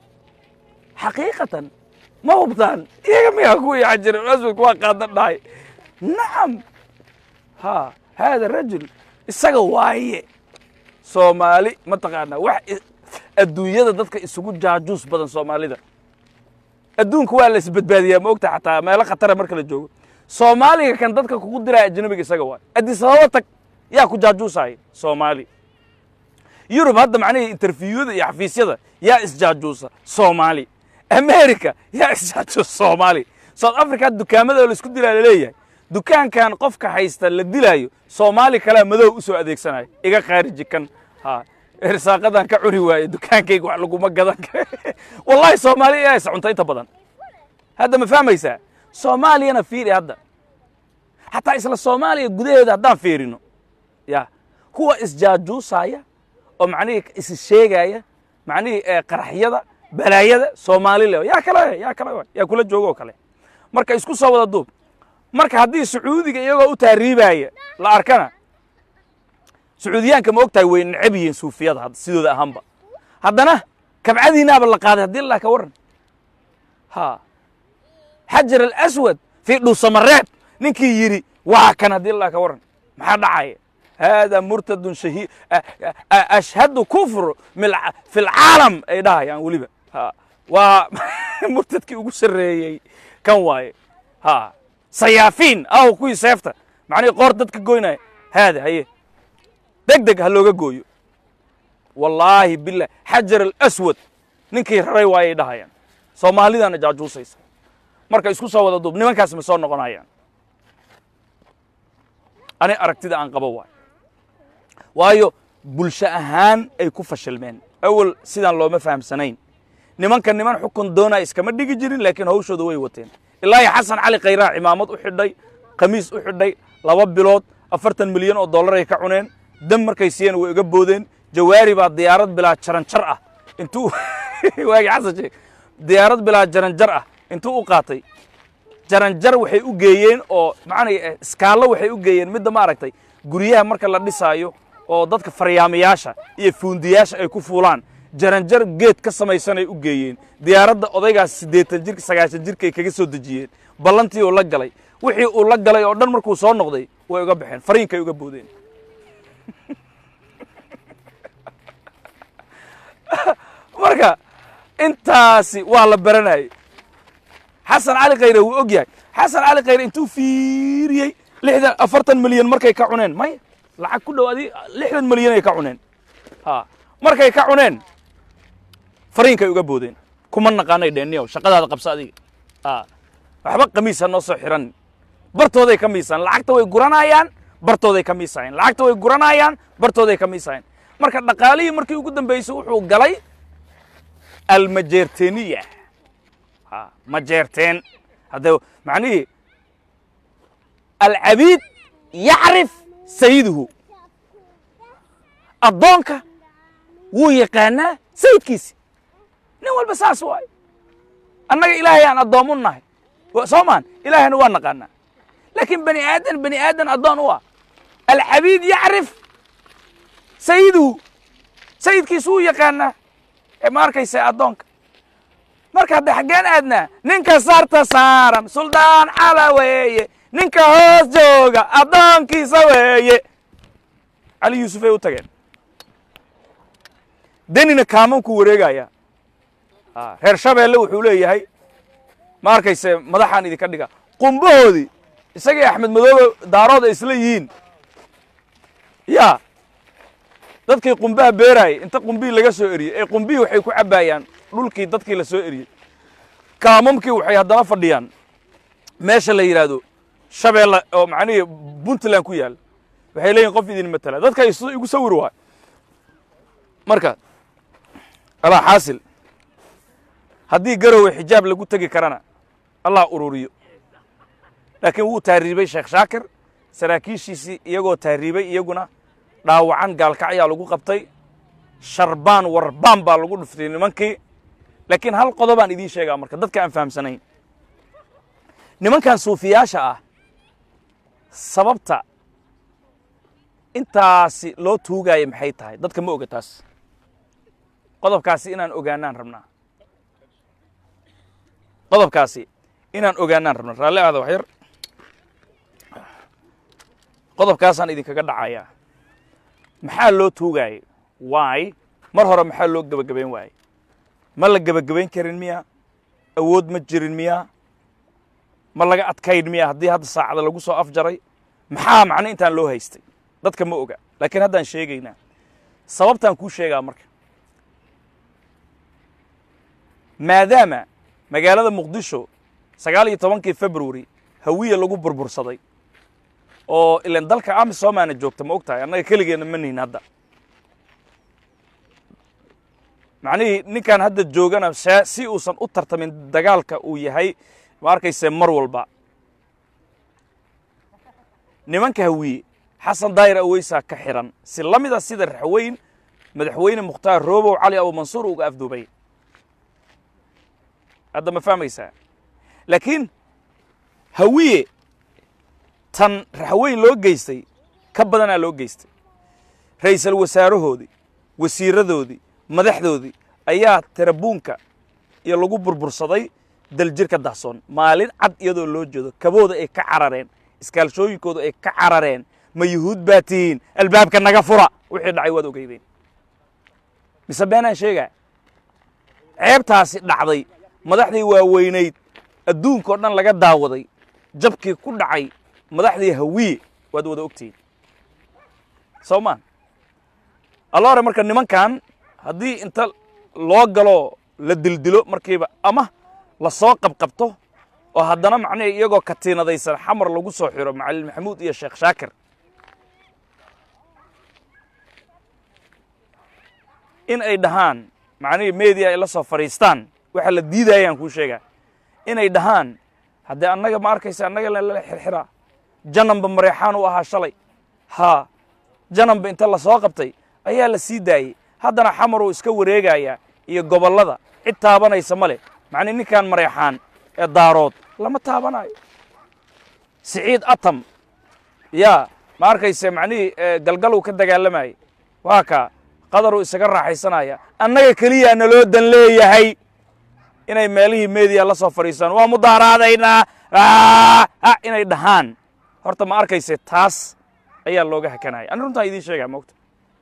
حقيقة ما هو بطان يا جماعة أخوي عجر الأسود واقع النهاي نعم ها هذا الرجل السجوا واي سومالي ما تقعنا واحد الدنيا ده ضدك السجود جاجوس بدن سومالي ده الدون كوالس بدبادية ما وقت حتى ما لا خطر مركز الجو سومالي كان ضدك كقدرة الجنوبي السجوا أدي صوتك يا كو جاجوس هاي سومالي يوروب هذا معناه انترفيو يا حفيز هذا يا إس جاجوسة سومالي أمريكا يا إس جاجوس سومالي ساوث أفريقيا الدكان هذا اللي سكود دلالية دكان كان قفك حيست اللي دلايو سومالي كلام مذو أسوأ ذيك سنة إيجا خارجي كان ها إرساقة كعوري واي دكان كيك وعلقو مجدا والله سومالي يا سعون تايتا بدن هذا ما فهم يسا سومالي أنا فيري هذا حتى إسلا الصومالي جديه ده هذا فيرينه يا هو إس جاجوس هاي ومعني إس الشيء هاي معني قرحية ده بلاية ده سومالي له يا كلا يا كلا يا كل جوجو كلا مركا إسكو صوّد الدوب مركا هدي سعودي يجوا تهريب هاي لا أركنا سعوديان كم وقتها وين عبيين سوفيات هذا سيدو ذا همبا هذانا كم عادي نابل لقاده هدي الله كورن ها حجر الأسود في دو سمرات نكي يري وكان هدي الله كورن ما حد عاي هذا مرتد شهيد أشهد كفر من في العالم أي ده يعني وليبا ها ومرتد كي يقول سري كان واي ها سيافين أو كوي سيفته معني قردت كجوينا هذا هي دق دق هلوجا جويو والله بالله حجر الأسود نكي رأي واي ده يعني سومالي ده أنا جاجوسيس مركا يسكو سوا دوب نمان كاس مسون نقنا يعني أنا أركتي ده عن قبوا وايو بلشأهان أي كوفة شلمين أول سيدان لو ما فهم سنين نمان كان نمان حكم دونا إسكمل ديجي جرين لكن هو شو دوي وتين الله يحسن علي قيراء عمامات أحدي قميص أحدي لواب بلوت أفرتن مليون أو دولار يكعنين دم مركيسين ويجبودين جواري بعد ديارات بلا شرن شرعة انتو واجي حسن شيء ديارات بلا جرن جرأة انتو قاطي جرن جر وحي وجيين أو معني سكالا وحي وجيين مدة ما ركتي جريها مركز الله نسايو أو ضدك فريامياشة يفوندياش أي كفولان جرن جر جيت كسمة يسنة وجيين ديارات أضيق سديت الجير سجاش الجير كي كيسو دجيين بلنتي ولا جلي وحي ولا جلي أردن مركو صار نقضي ويجبحين فرين كي يجبودين marka intaasi waa la baranay xasan cali khayre uu og yahay xasan cali khayre intuu fiiriyay lixdan afartan milyan markay ka cuneen may lacag ku dhawaadi lixdan milyan ay ka cuneen ha markay ka cuneen fariinkay uga boodeen kuma naqaanay dheeniyow shaqadaada qabsa adiga ha waxba qamiis noo soo xiran bartooday ka miisaan lacagta way guranayaan bartooday ka miisaan lacagta way guranayaan bartooday ka miisaan marka dhaqaalihii markii ugu dambeysay wuxuu galay المجرتينية ها مجرتين هذا معنيه العبيد يعرف سيده الضونكة ويقانا سيد كيسي نوال بساس واي أنك إلهي أن أضامنا وصومان إلهي أن نقانا لكن بني آدم بني آدم أضان هو العبيد يعرف سيده سيد كيسو يقانا markayse adoonka marka hadda xageen aadna ninka saarta saaran suldaan cala weeye ninka hoos jooga adoonkiisa weeye ali yuusuf ay u tageen denina kaaman ku wareegaya ah reer shabeelle wuxuu leeyahay markayse madaxan idinka dhiga qumbahoodi isaga axmed madoobe daarooda isla yihiin ya dadkii qumbaha beeray inta qumbii laga soo eriyay ee qumbii waxay ku cabaayaan dhulkii dadkii la soo eriyay kaamamkii waxay haddana fadhiyaan meesha la yiraahdo shabeelle oo macnaheedu Puntland ku yaal waxay leeyihiin qof idin matala dadka igu sawir waa marka ala xaasil haddii garowe xijaab lagu tagi karana allah ururiyo laakiin wuu taariibay sheekh shaakir saraakiishiisii iyagoo taariibay iyaguna dhaawacan gaalkacyaa lagu qabtay sharbaan warbaan baa lagu dhuftay nimankii laakiin hal qodobaan idiin sheegaa marka dadka aan fahamsanayn nimankan suufiyaasha ah sababta intaasi loo tuugaayo maxay tahay dadka ma oga taas qodobkaasi inaan ogaanaan rabnaa qodobkaasi inaan ogaanaan rabno raalli aada wax yar qodobkaasaan idinkaga dhacayaa maxaa loo tuugaayo waay mar hore maxaa loo gebagabayn waaye ma la gebagabayn karin miya awood ma jirin miya ma laga adkayn miya haddii hadda saacada lagu soo afjaray maxaa macno intaan loo haystay dadka ma oga laakiin haddaan sheegaynaa sababtaan kuu sheegaa marka maadaama magaalada muqdisho sagaal iyo tobankii february hawiya lagu burbursaday oo ilan dalka amisomaana joogta ma og tahay annaga keligeenna ma nihin hadda macnihii ninkan hadda joogana si uusan u tartamin dagaalka uu yahay ma arkayse mar walba nimanka hawiye xasan daayir aweysaa ka xiran si la mid a sida raxweyn madaxweyne mukhtaar roobow cali abu mansuur uga afduubay hadda ma fahmaysaa laakiin hawiye tan raxweyn loo geystay ka badanaa loo geystay ra'iisul wasaarahoodii wasiiradoodii madaxdoodii ayaa tarabuunka iyo lagu burbursaday daljirka dahsoon maalin cad iyadoo loo jeedo kabooda ay ka carareen iskaalshooyinkooda ay ka carareen ma yuhuud baa tihiin albaabka naga fura wixii dhacay waad ogeydeen mise beenaan sheegaa ceebtaasi dhacday madaxdii waaweynayd adduunka oo dhan laga daawaday jabkii ku dhacay madaxdii hawiye waad wada ogtihiin soo maan alla hore marka nimankan haddii inta loo galo la dildilo markiiba ama la soo qabqabto oo haddana macnihii iyagoo katiinadaysan xamar lagu soo xiro macalin maxamuud iyo sheekh shaakir in ay dhahaan macnihii media ay la soo fadhiistaan waxa la diidayaan kuu sheegaa inay dhahaan haddee annaga ma arkaysa annaga lala xirxiraa janamba mareexaan u ahaa shalay haa janamba inta la soo qabtay ayaa la sii daayey haddana xamaruu iska wareegayaa iyo gobollada cid taabanaysa ma leh macnii ninkan mareexaan ee daarood lama taabanayo siciid atam yaa ma arkayse macnihii galgaluu ka dagaalamayay waa kaa qadaruu isaga raaxaysanaya annaga keliyaa naloo dan leeyahay inay meelihii media la soo fadhiisaan waa mudaaraadaynaa inay dhahaan horta ma arkayse taas ayaa looga hakanaya ani runtaan idiin sheegaa moogta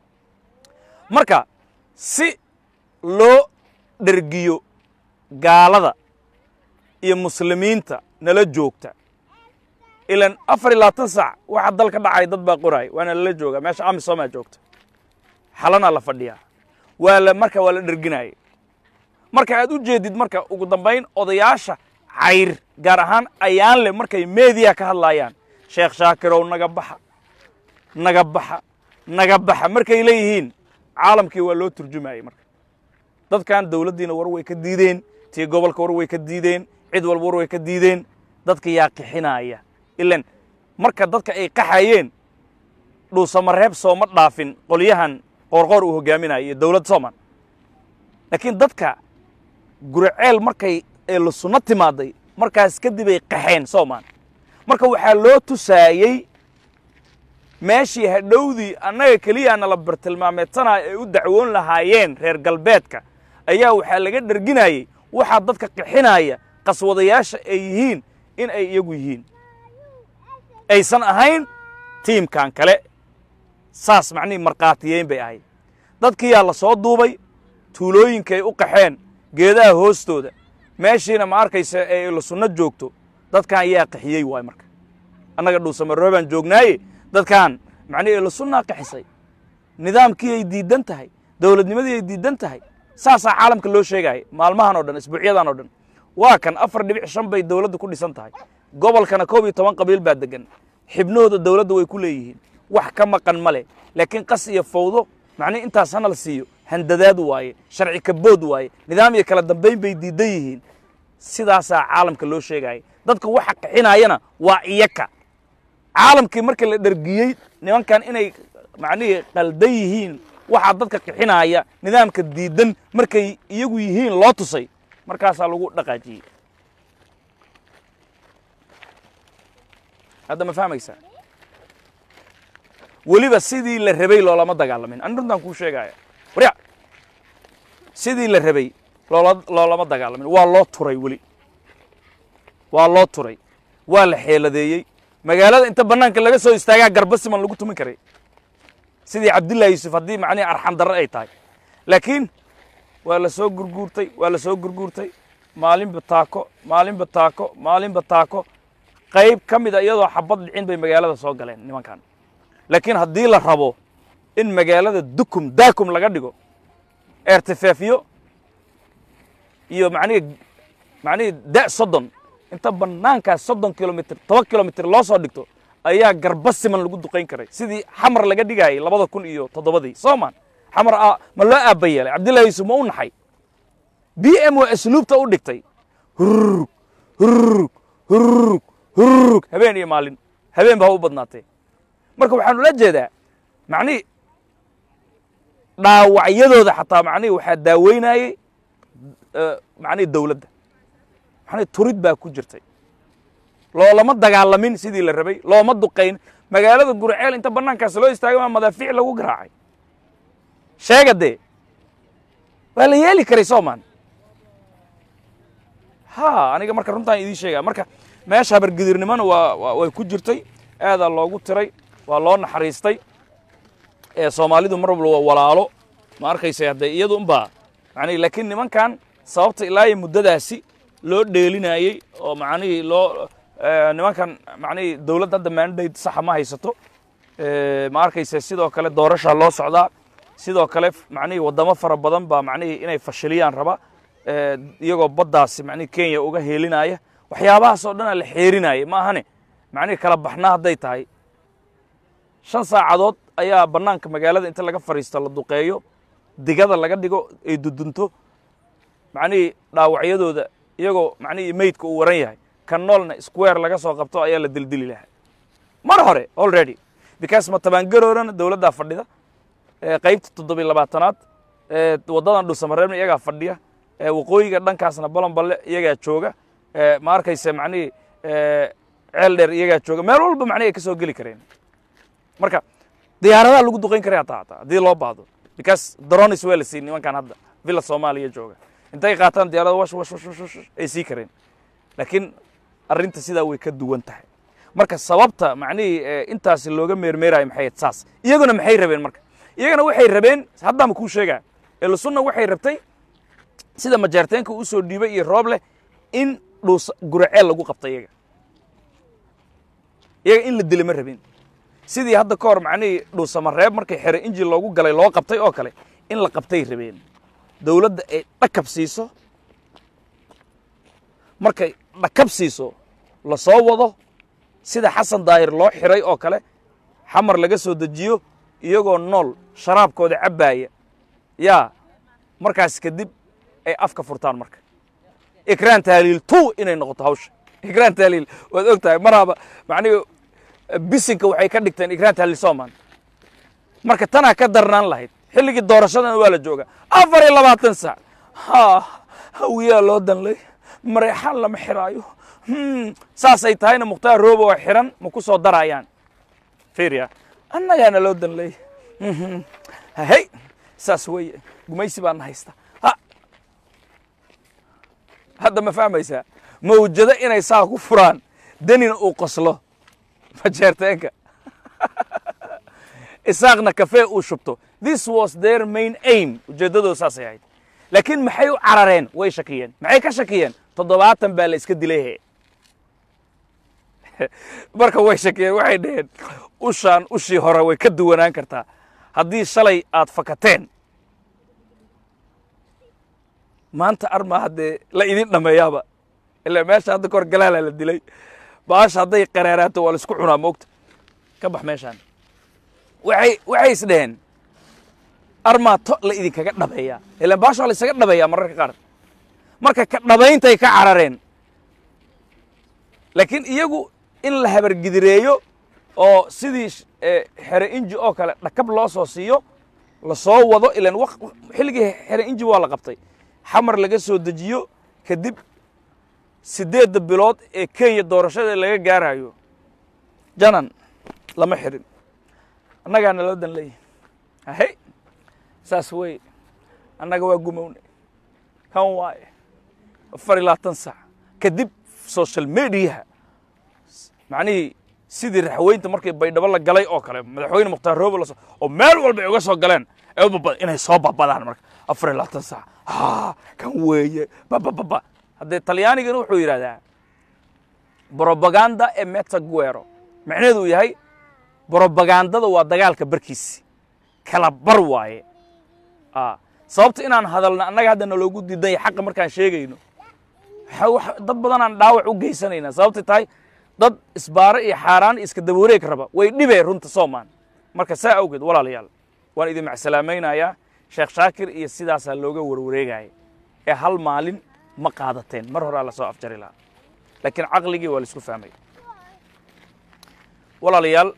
marka si loo dhergiyo gaalada iyo muslimiinta nala joogta ilan afar iyo labaatan sac waxa dalka dhacay dad baa qoraay waana lala joogaa meesha amisomaa joogta xalanaa la fadhiyaa waa la marka waa la dherginayay marka aad u jeedid marka ugu dambayn odayaasha cayr gaar ahaan ayaan leh markay media ka hadlaayaan sheekh shaakirow naga baxa naga baxa naga baxa markay leeyihiin caalamkii waa loo turjumayay marka dadkan dawladdiina war way ka diideen tii gobolka war way ka diideen cid walba war way ka diideen dadka yaa qixinaya ilan marka dadka ay qaxayeen dhuusamareeb sooma dhaafin qolyahan qoorqoor uu hogaaminaya iyo dawladda soomaan laakiin dadka guriceel markay ee la sunno timaaday markaas kadib ay qaxeen soomaan marka waxaa loo tusaayey meeshii hadhowdii annaga keliyaana la bartilmaameedsanaya ay u dacwoon lahaayeen reer galbeedka ayaa waxaa laga dherginayey waxaa dadka qixinaya qaswadayaasha ay yihiin in ay iyagu yihiin aysan ahayn tiimkan kale saas macnihii markhaatiyeyn bay ahayd dadkiyaa la soo duubay tuulooyinkay u qaxeen geedaha hoostooda meeshiina ma arkaysa ee la sunno joogto dadkan ayaa qaxiyey waay marka annaga dhuusamaroobaan joognaaye dadkan macnihii la sunnaa qaxisay nidaamkii ay diidan tahay dawladnimadii ay diidan tahay saasaa caalamka loo sheegaya maalmahan oo dhan isbuucyadan oo dhan waa kan afar dhibic shan bay dawladdu ku dhisan tahay gobolkana koob iyo toban qabiil baa degan xibnahooda dawladda way ku leeyihiin wax ka maqan ma leh laakiin qas iyo fawdo macnihi intaas hana la siiyo handadaad waaye sharci kabood waaye nidaam iyo kala dambayn bay diidan yihiin sidaasaa caalamka loo sheegaya dadka waxa qixinayana waa iyaka caalamkii markii la dhergiyey nimankan inay macnihii qaldan yihiin waxaa dadka qixinaya nidaamka diidan markay iyagu yihiin loo tusay markaasaa lagu dhaqaajiyey hadda ma fahmaysaa weliba sidii la rabay loolama dagaalamin ani runtaan kuu sheegaya warya sidii la rabay loola loolama dagaalamin waa loo turay weli waa loo turay waa la xeeladeeyey magaalada inta bannaanka laga soo istaagaa garbasiman lagu tumin karay sidii cabdullaahi yuusuf haddii macnihi arxan darro ay tahay laakiin waa la soo gurguurtay waa la soo gurguurtay maalinba taako maalinba taako maalinba taako qayb ka mid a iyadoo xabad dhicin bay magaalada soo galeen nimankan laakiin haddii la rabo in magaalada dukum daakum laga dhigo ertifaafiyo iyo macnihi macnihi da' soddon inta bannaankaas soddon kilomitr toban kilomitr loo soo dhigto ayaa garbasiman lagu duqayn karay sidii xamar laga dhigaayay labada kun iyo toddobadii soomaan xamar ma loo aabba yeelay cabdullaahi yuusuf ma u naxay b m waa asluubta u dhigtay hurrug hurrug hurrug hurrug habeen iyo maalin habeen baa u badnaatee marka waxaan ula jeedaa macnihi dhaawacyadooda xataa macnihi waxaa daaweynayey macnihi dawladda macnihi turid baa ku jirtay loolama dagaalamin sidii la rabay looma duqayn magaalada gurceel inta bannaankaas loo istaagay maa madaafiic lagu garaacay sheega dee waa la yeeli karay soomaan ha aniga marka runtaan idiin sheegaa marka meesha habargidirnimona waa way ku jirtay aadaa loogu tiray waa loo naxariistay ee soomaalidu mar walba waa walaalo ma arkaysa haddee iyadu unbaa macnihi laakiin nimankan sababta ilaa iyo muddadaasi loo dheelinayey oo macnihii loo nimankan macnihii dawladda hadda mandate saxa ma haysato ma arkaysa sidoo kale doorashaa loo socdaa sidoo kale macnihii waddamo fara badan baa macnihii inay fashiliyaan raba iyagoo baddaasi macnihii kenya uga heelinaya waxyaabahaas oo dhanaa la xeerinayay ma ahane macnihii kala baxnaa hadday tahay shan saacadood ayaa bannaanka magaalada inta laga fadhiisto la duqeeyo digada laga dhigo ay dudunto macnihii dhaawacyadooda iyagoo macnihii maydka uu waran yahay kan noolna square laga soo qabto ayaa la dildili lahaa mar hore already because ma tabaangaroorana dawladdaa fadhida qaybta toddobiy labaatanaad waddadan dhuusamareebna iyagaa fadhiya waqooyiga dhankaasna balanballe iyagaa jooga ma arkaysa macnihii ceel dheer iyagaa jooga meel walba macnihi ay ka soo geli kareen marka diyaaradaha lagu duqayn karay hataa hataa haddii loo baahdo because dronis waa la siin nimankan hadda villa soomaaliya jooga intay qaataan diyaarada wash wash wash wash ay sii kareen laakiin arrinta sidaa way ka duwan tahay marka sababta macnihii intaasi looga meermeerayo maxay saas iyaguna maxay rabeen marka iyagana waxay rabeen haddama kuu sheegaa elusunna waxay rabtay sida majaarteenka uu soo dhiibay iyo roob leh in dhuus guraceel lagu qabtay iyaga iyaga in la dili ma rabeen sidii hadda ka hor macnihii dhuusamareeb markay xere injil loogu galay loo qabtay oo kale in la qabtay rabeen dawladda ay dhakab siiso markay dhakab siiso la soo wado sida xasan daahir loo xiray oo kale xamar laga soo dejiyo iyagoo nool sharaabkooda cabbaaya yaa markaas kadib ay afka furtaan marka ikraan tahliil two inay noqoto hawsha ikraan tahliil waad og tahay maraba macnihii bisinka waxay ka dhigteen ikraan tahliil soomaan marka tanaa ka darnaan lahayd xilligii doorashadana waa la joogaa afar iyo labaatan saac ha hawiyaa loo danlay mareexaan lama xiraayo saasay tahayna mukhtaar roobo oo xiran ma ku soo darayaan fiiriya annagaana loo danlay hey saas weeye gumaysi baana haysta hadda ma fahmaysaa mawjado inay saa ku furaan danina uu qoslo majeerteenka isaaqna kafee uu shubto this was their main aim ujeeddadooda saasay ahayd laakiin maxay u carareen way shakiyeen maxay ka shakiyeen toddobaatan baa la iska dilay he marka way shakiyeen waxay dhaheen ushaan ushii hore way ka duwanaan kartaa haddii shalay aad fakateen maanta arma haddee la idin dhameeyaaba ilaa meesha hadda kahor galaalaa la dilay baasha hadday qaraaraato waa la isku cunaa moogta ka bax meeshaan waxay waxay is dhaheen armaa to la idinkaga dhabeeyaa ilaan baasha waa la isaga dhabeeyaa mararka qaar marka ka dhabayntay ka carareen laakiin iyagu in la habargidireeyo oo sidii xere inji oo kale dhakab loo soo siiyo la soo wado ilaan xilligii xere inji waa la qabtay xamar laga soo dejiyo kadib siddeedda bilood ee kenya doorashada laga gaarayo janan lama xirin annagaana loo dan leeyahy ahey saas wey annaga waa gumowne kan waaye afar iyo labaatan saac kadib social media macnihii sidii raxweynta markii baydhabo la galay oo kale madaxweyne mukhtaar roobo oo meel walba ay uga soo galeen ay u babad inay soo babadaan marka afar iyo labaatan saac ha kan weeye bababa haddee talyaanigana wuxuu yidhahdaa propaganda e mezza guerra macnaheedu uu yahay propagandada waa dagaalka barkiisi kala bar waaye sababta inaan hadalna annaga hadda naloogu diidan yahay xaqa markaan sheegayno dad badan aan dhaawac u geysanaynaa sababtay tahay dad isbaaro iyo xaaraan iska daba wareeg raba way dhibee runta Soomaan marka saa awgeed walaalayaal waan idin macsalaamaynayaa Sheekh Shaakir iyo sidaasaa looga warwareegayay ee hal maalin ma qaadateen mar hore la soo afjari lahaa laakiin caqligii waa la isku fahmay walaalayaal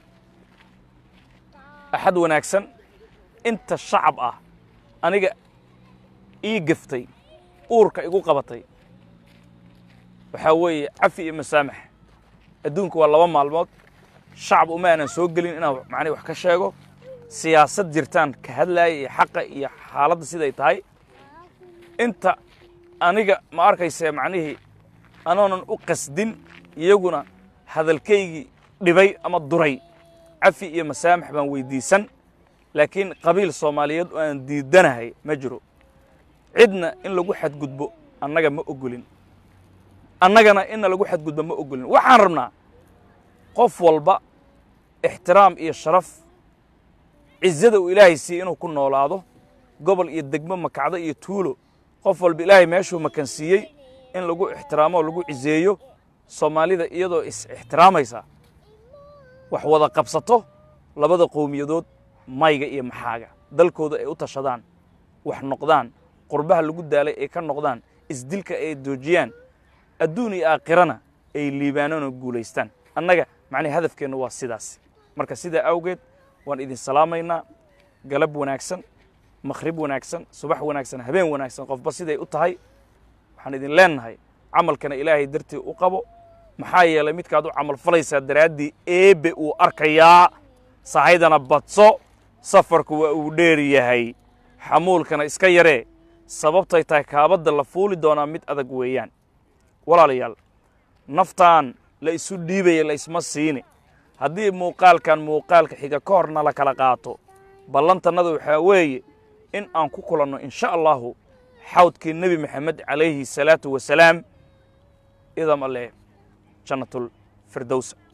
axad wanaagsan inta shacab ah aniga ii gaftay uurka igu qabatay waxa weeye cafi iyo masaamax adduunku waa laba maalmood shacab uma aanan soo gelin inaan macnaheedu wax ka sheego siyaasad jirtaan ka hadlaayay iyo xaqa iyo xaaladda siday tahay inta aniga ma arkaysaa macnihii anoonan u qasdin iyaguna hadalkaygii dhibay ama duray cafi iyo masaamax baan weydiisan laakiin qabiil Soomaaliyeed oo aan diidanahay ma jiro cidna in lagu xadgudbo annaga ma ogolin annagana in lagu xadgudbo ma ogolin waxaan rabnaa qof walba ixtiraam iyo sharaf cizzada uu Ilaahay si inuu ku noolaado gobol iyo degmo makacdo iyo tuulo qof walba Ilaahay meeshuu makan siiyay in lagu ixtiraamo lagu cizeeyo Soomaalida iyadoo is ixtiraamaysa wax wada qabsato labada qowmiyadood mayga iyo maxaaga dalkooda ay u tashadaan wax noqdaan qurbaha lagu daalay ay ka noqdaan isdilka ay doojiyaan adduun iyo aakhirana ay liibaanano guuleystaan annaga macnaheedu hadafkeenu waa sidaas marka sida awgeed waan idin salaamaynaa galab wanaagsan maghrib wanaagsan subax wanaagsan habeen wanaagsan qofba siday u tahay waxaan idin leenahay camalkana Ilaahay dartii u qabo maxaa yeelay midkaad u camal falaysaa daraadii eebe uu arkayaa sahaydana badso safarku waa uu dheer yahay xamuulkana iska yaree sababtay tahay kaabada la fuuli doonaa mid adag weeyaan walaalayaal naftaan la isu dhiibay la isma siini haddii muuqaalkan muuqaalka xiga ka horna la kala qaato ballantanadu waxa weeye in aan ku kulanno insha Allah xawdkii nabi maxamed calayhi salaatu wasalaam idam alle jannatul firdaws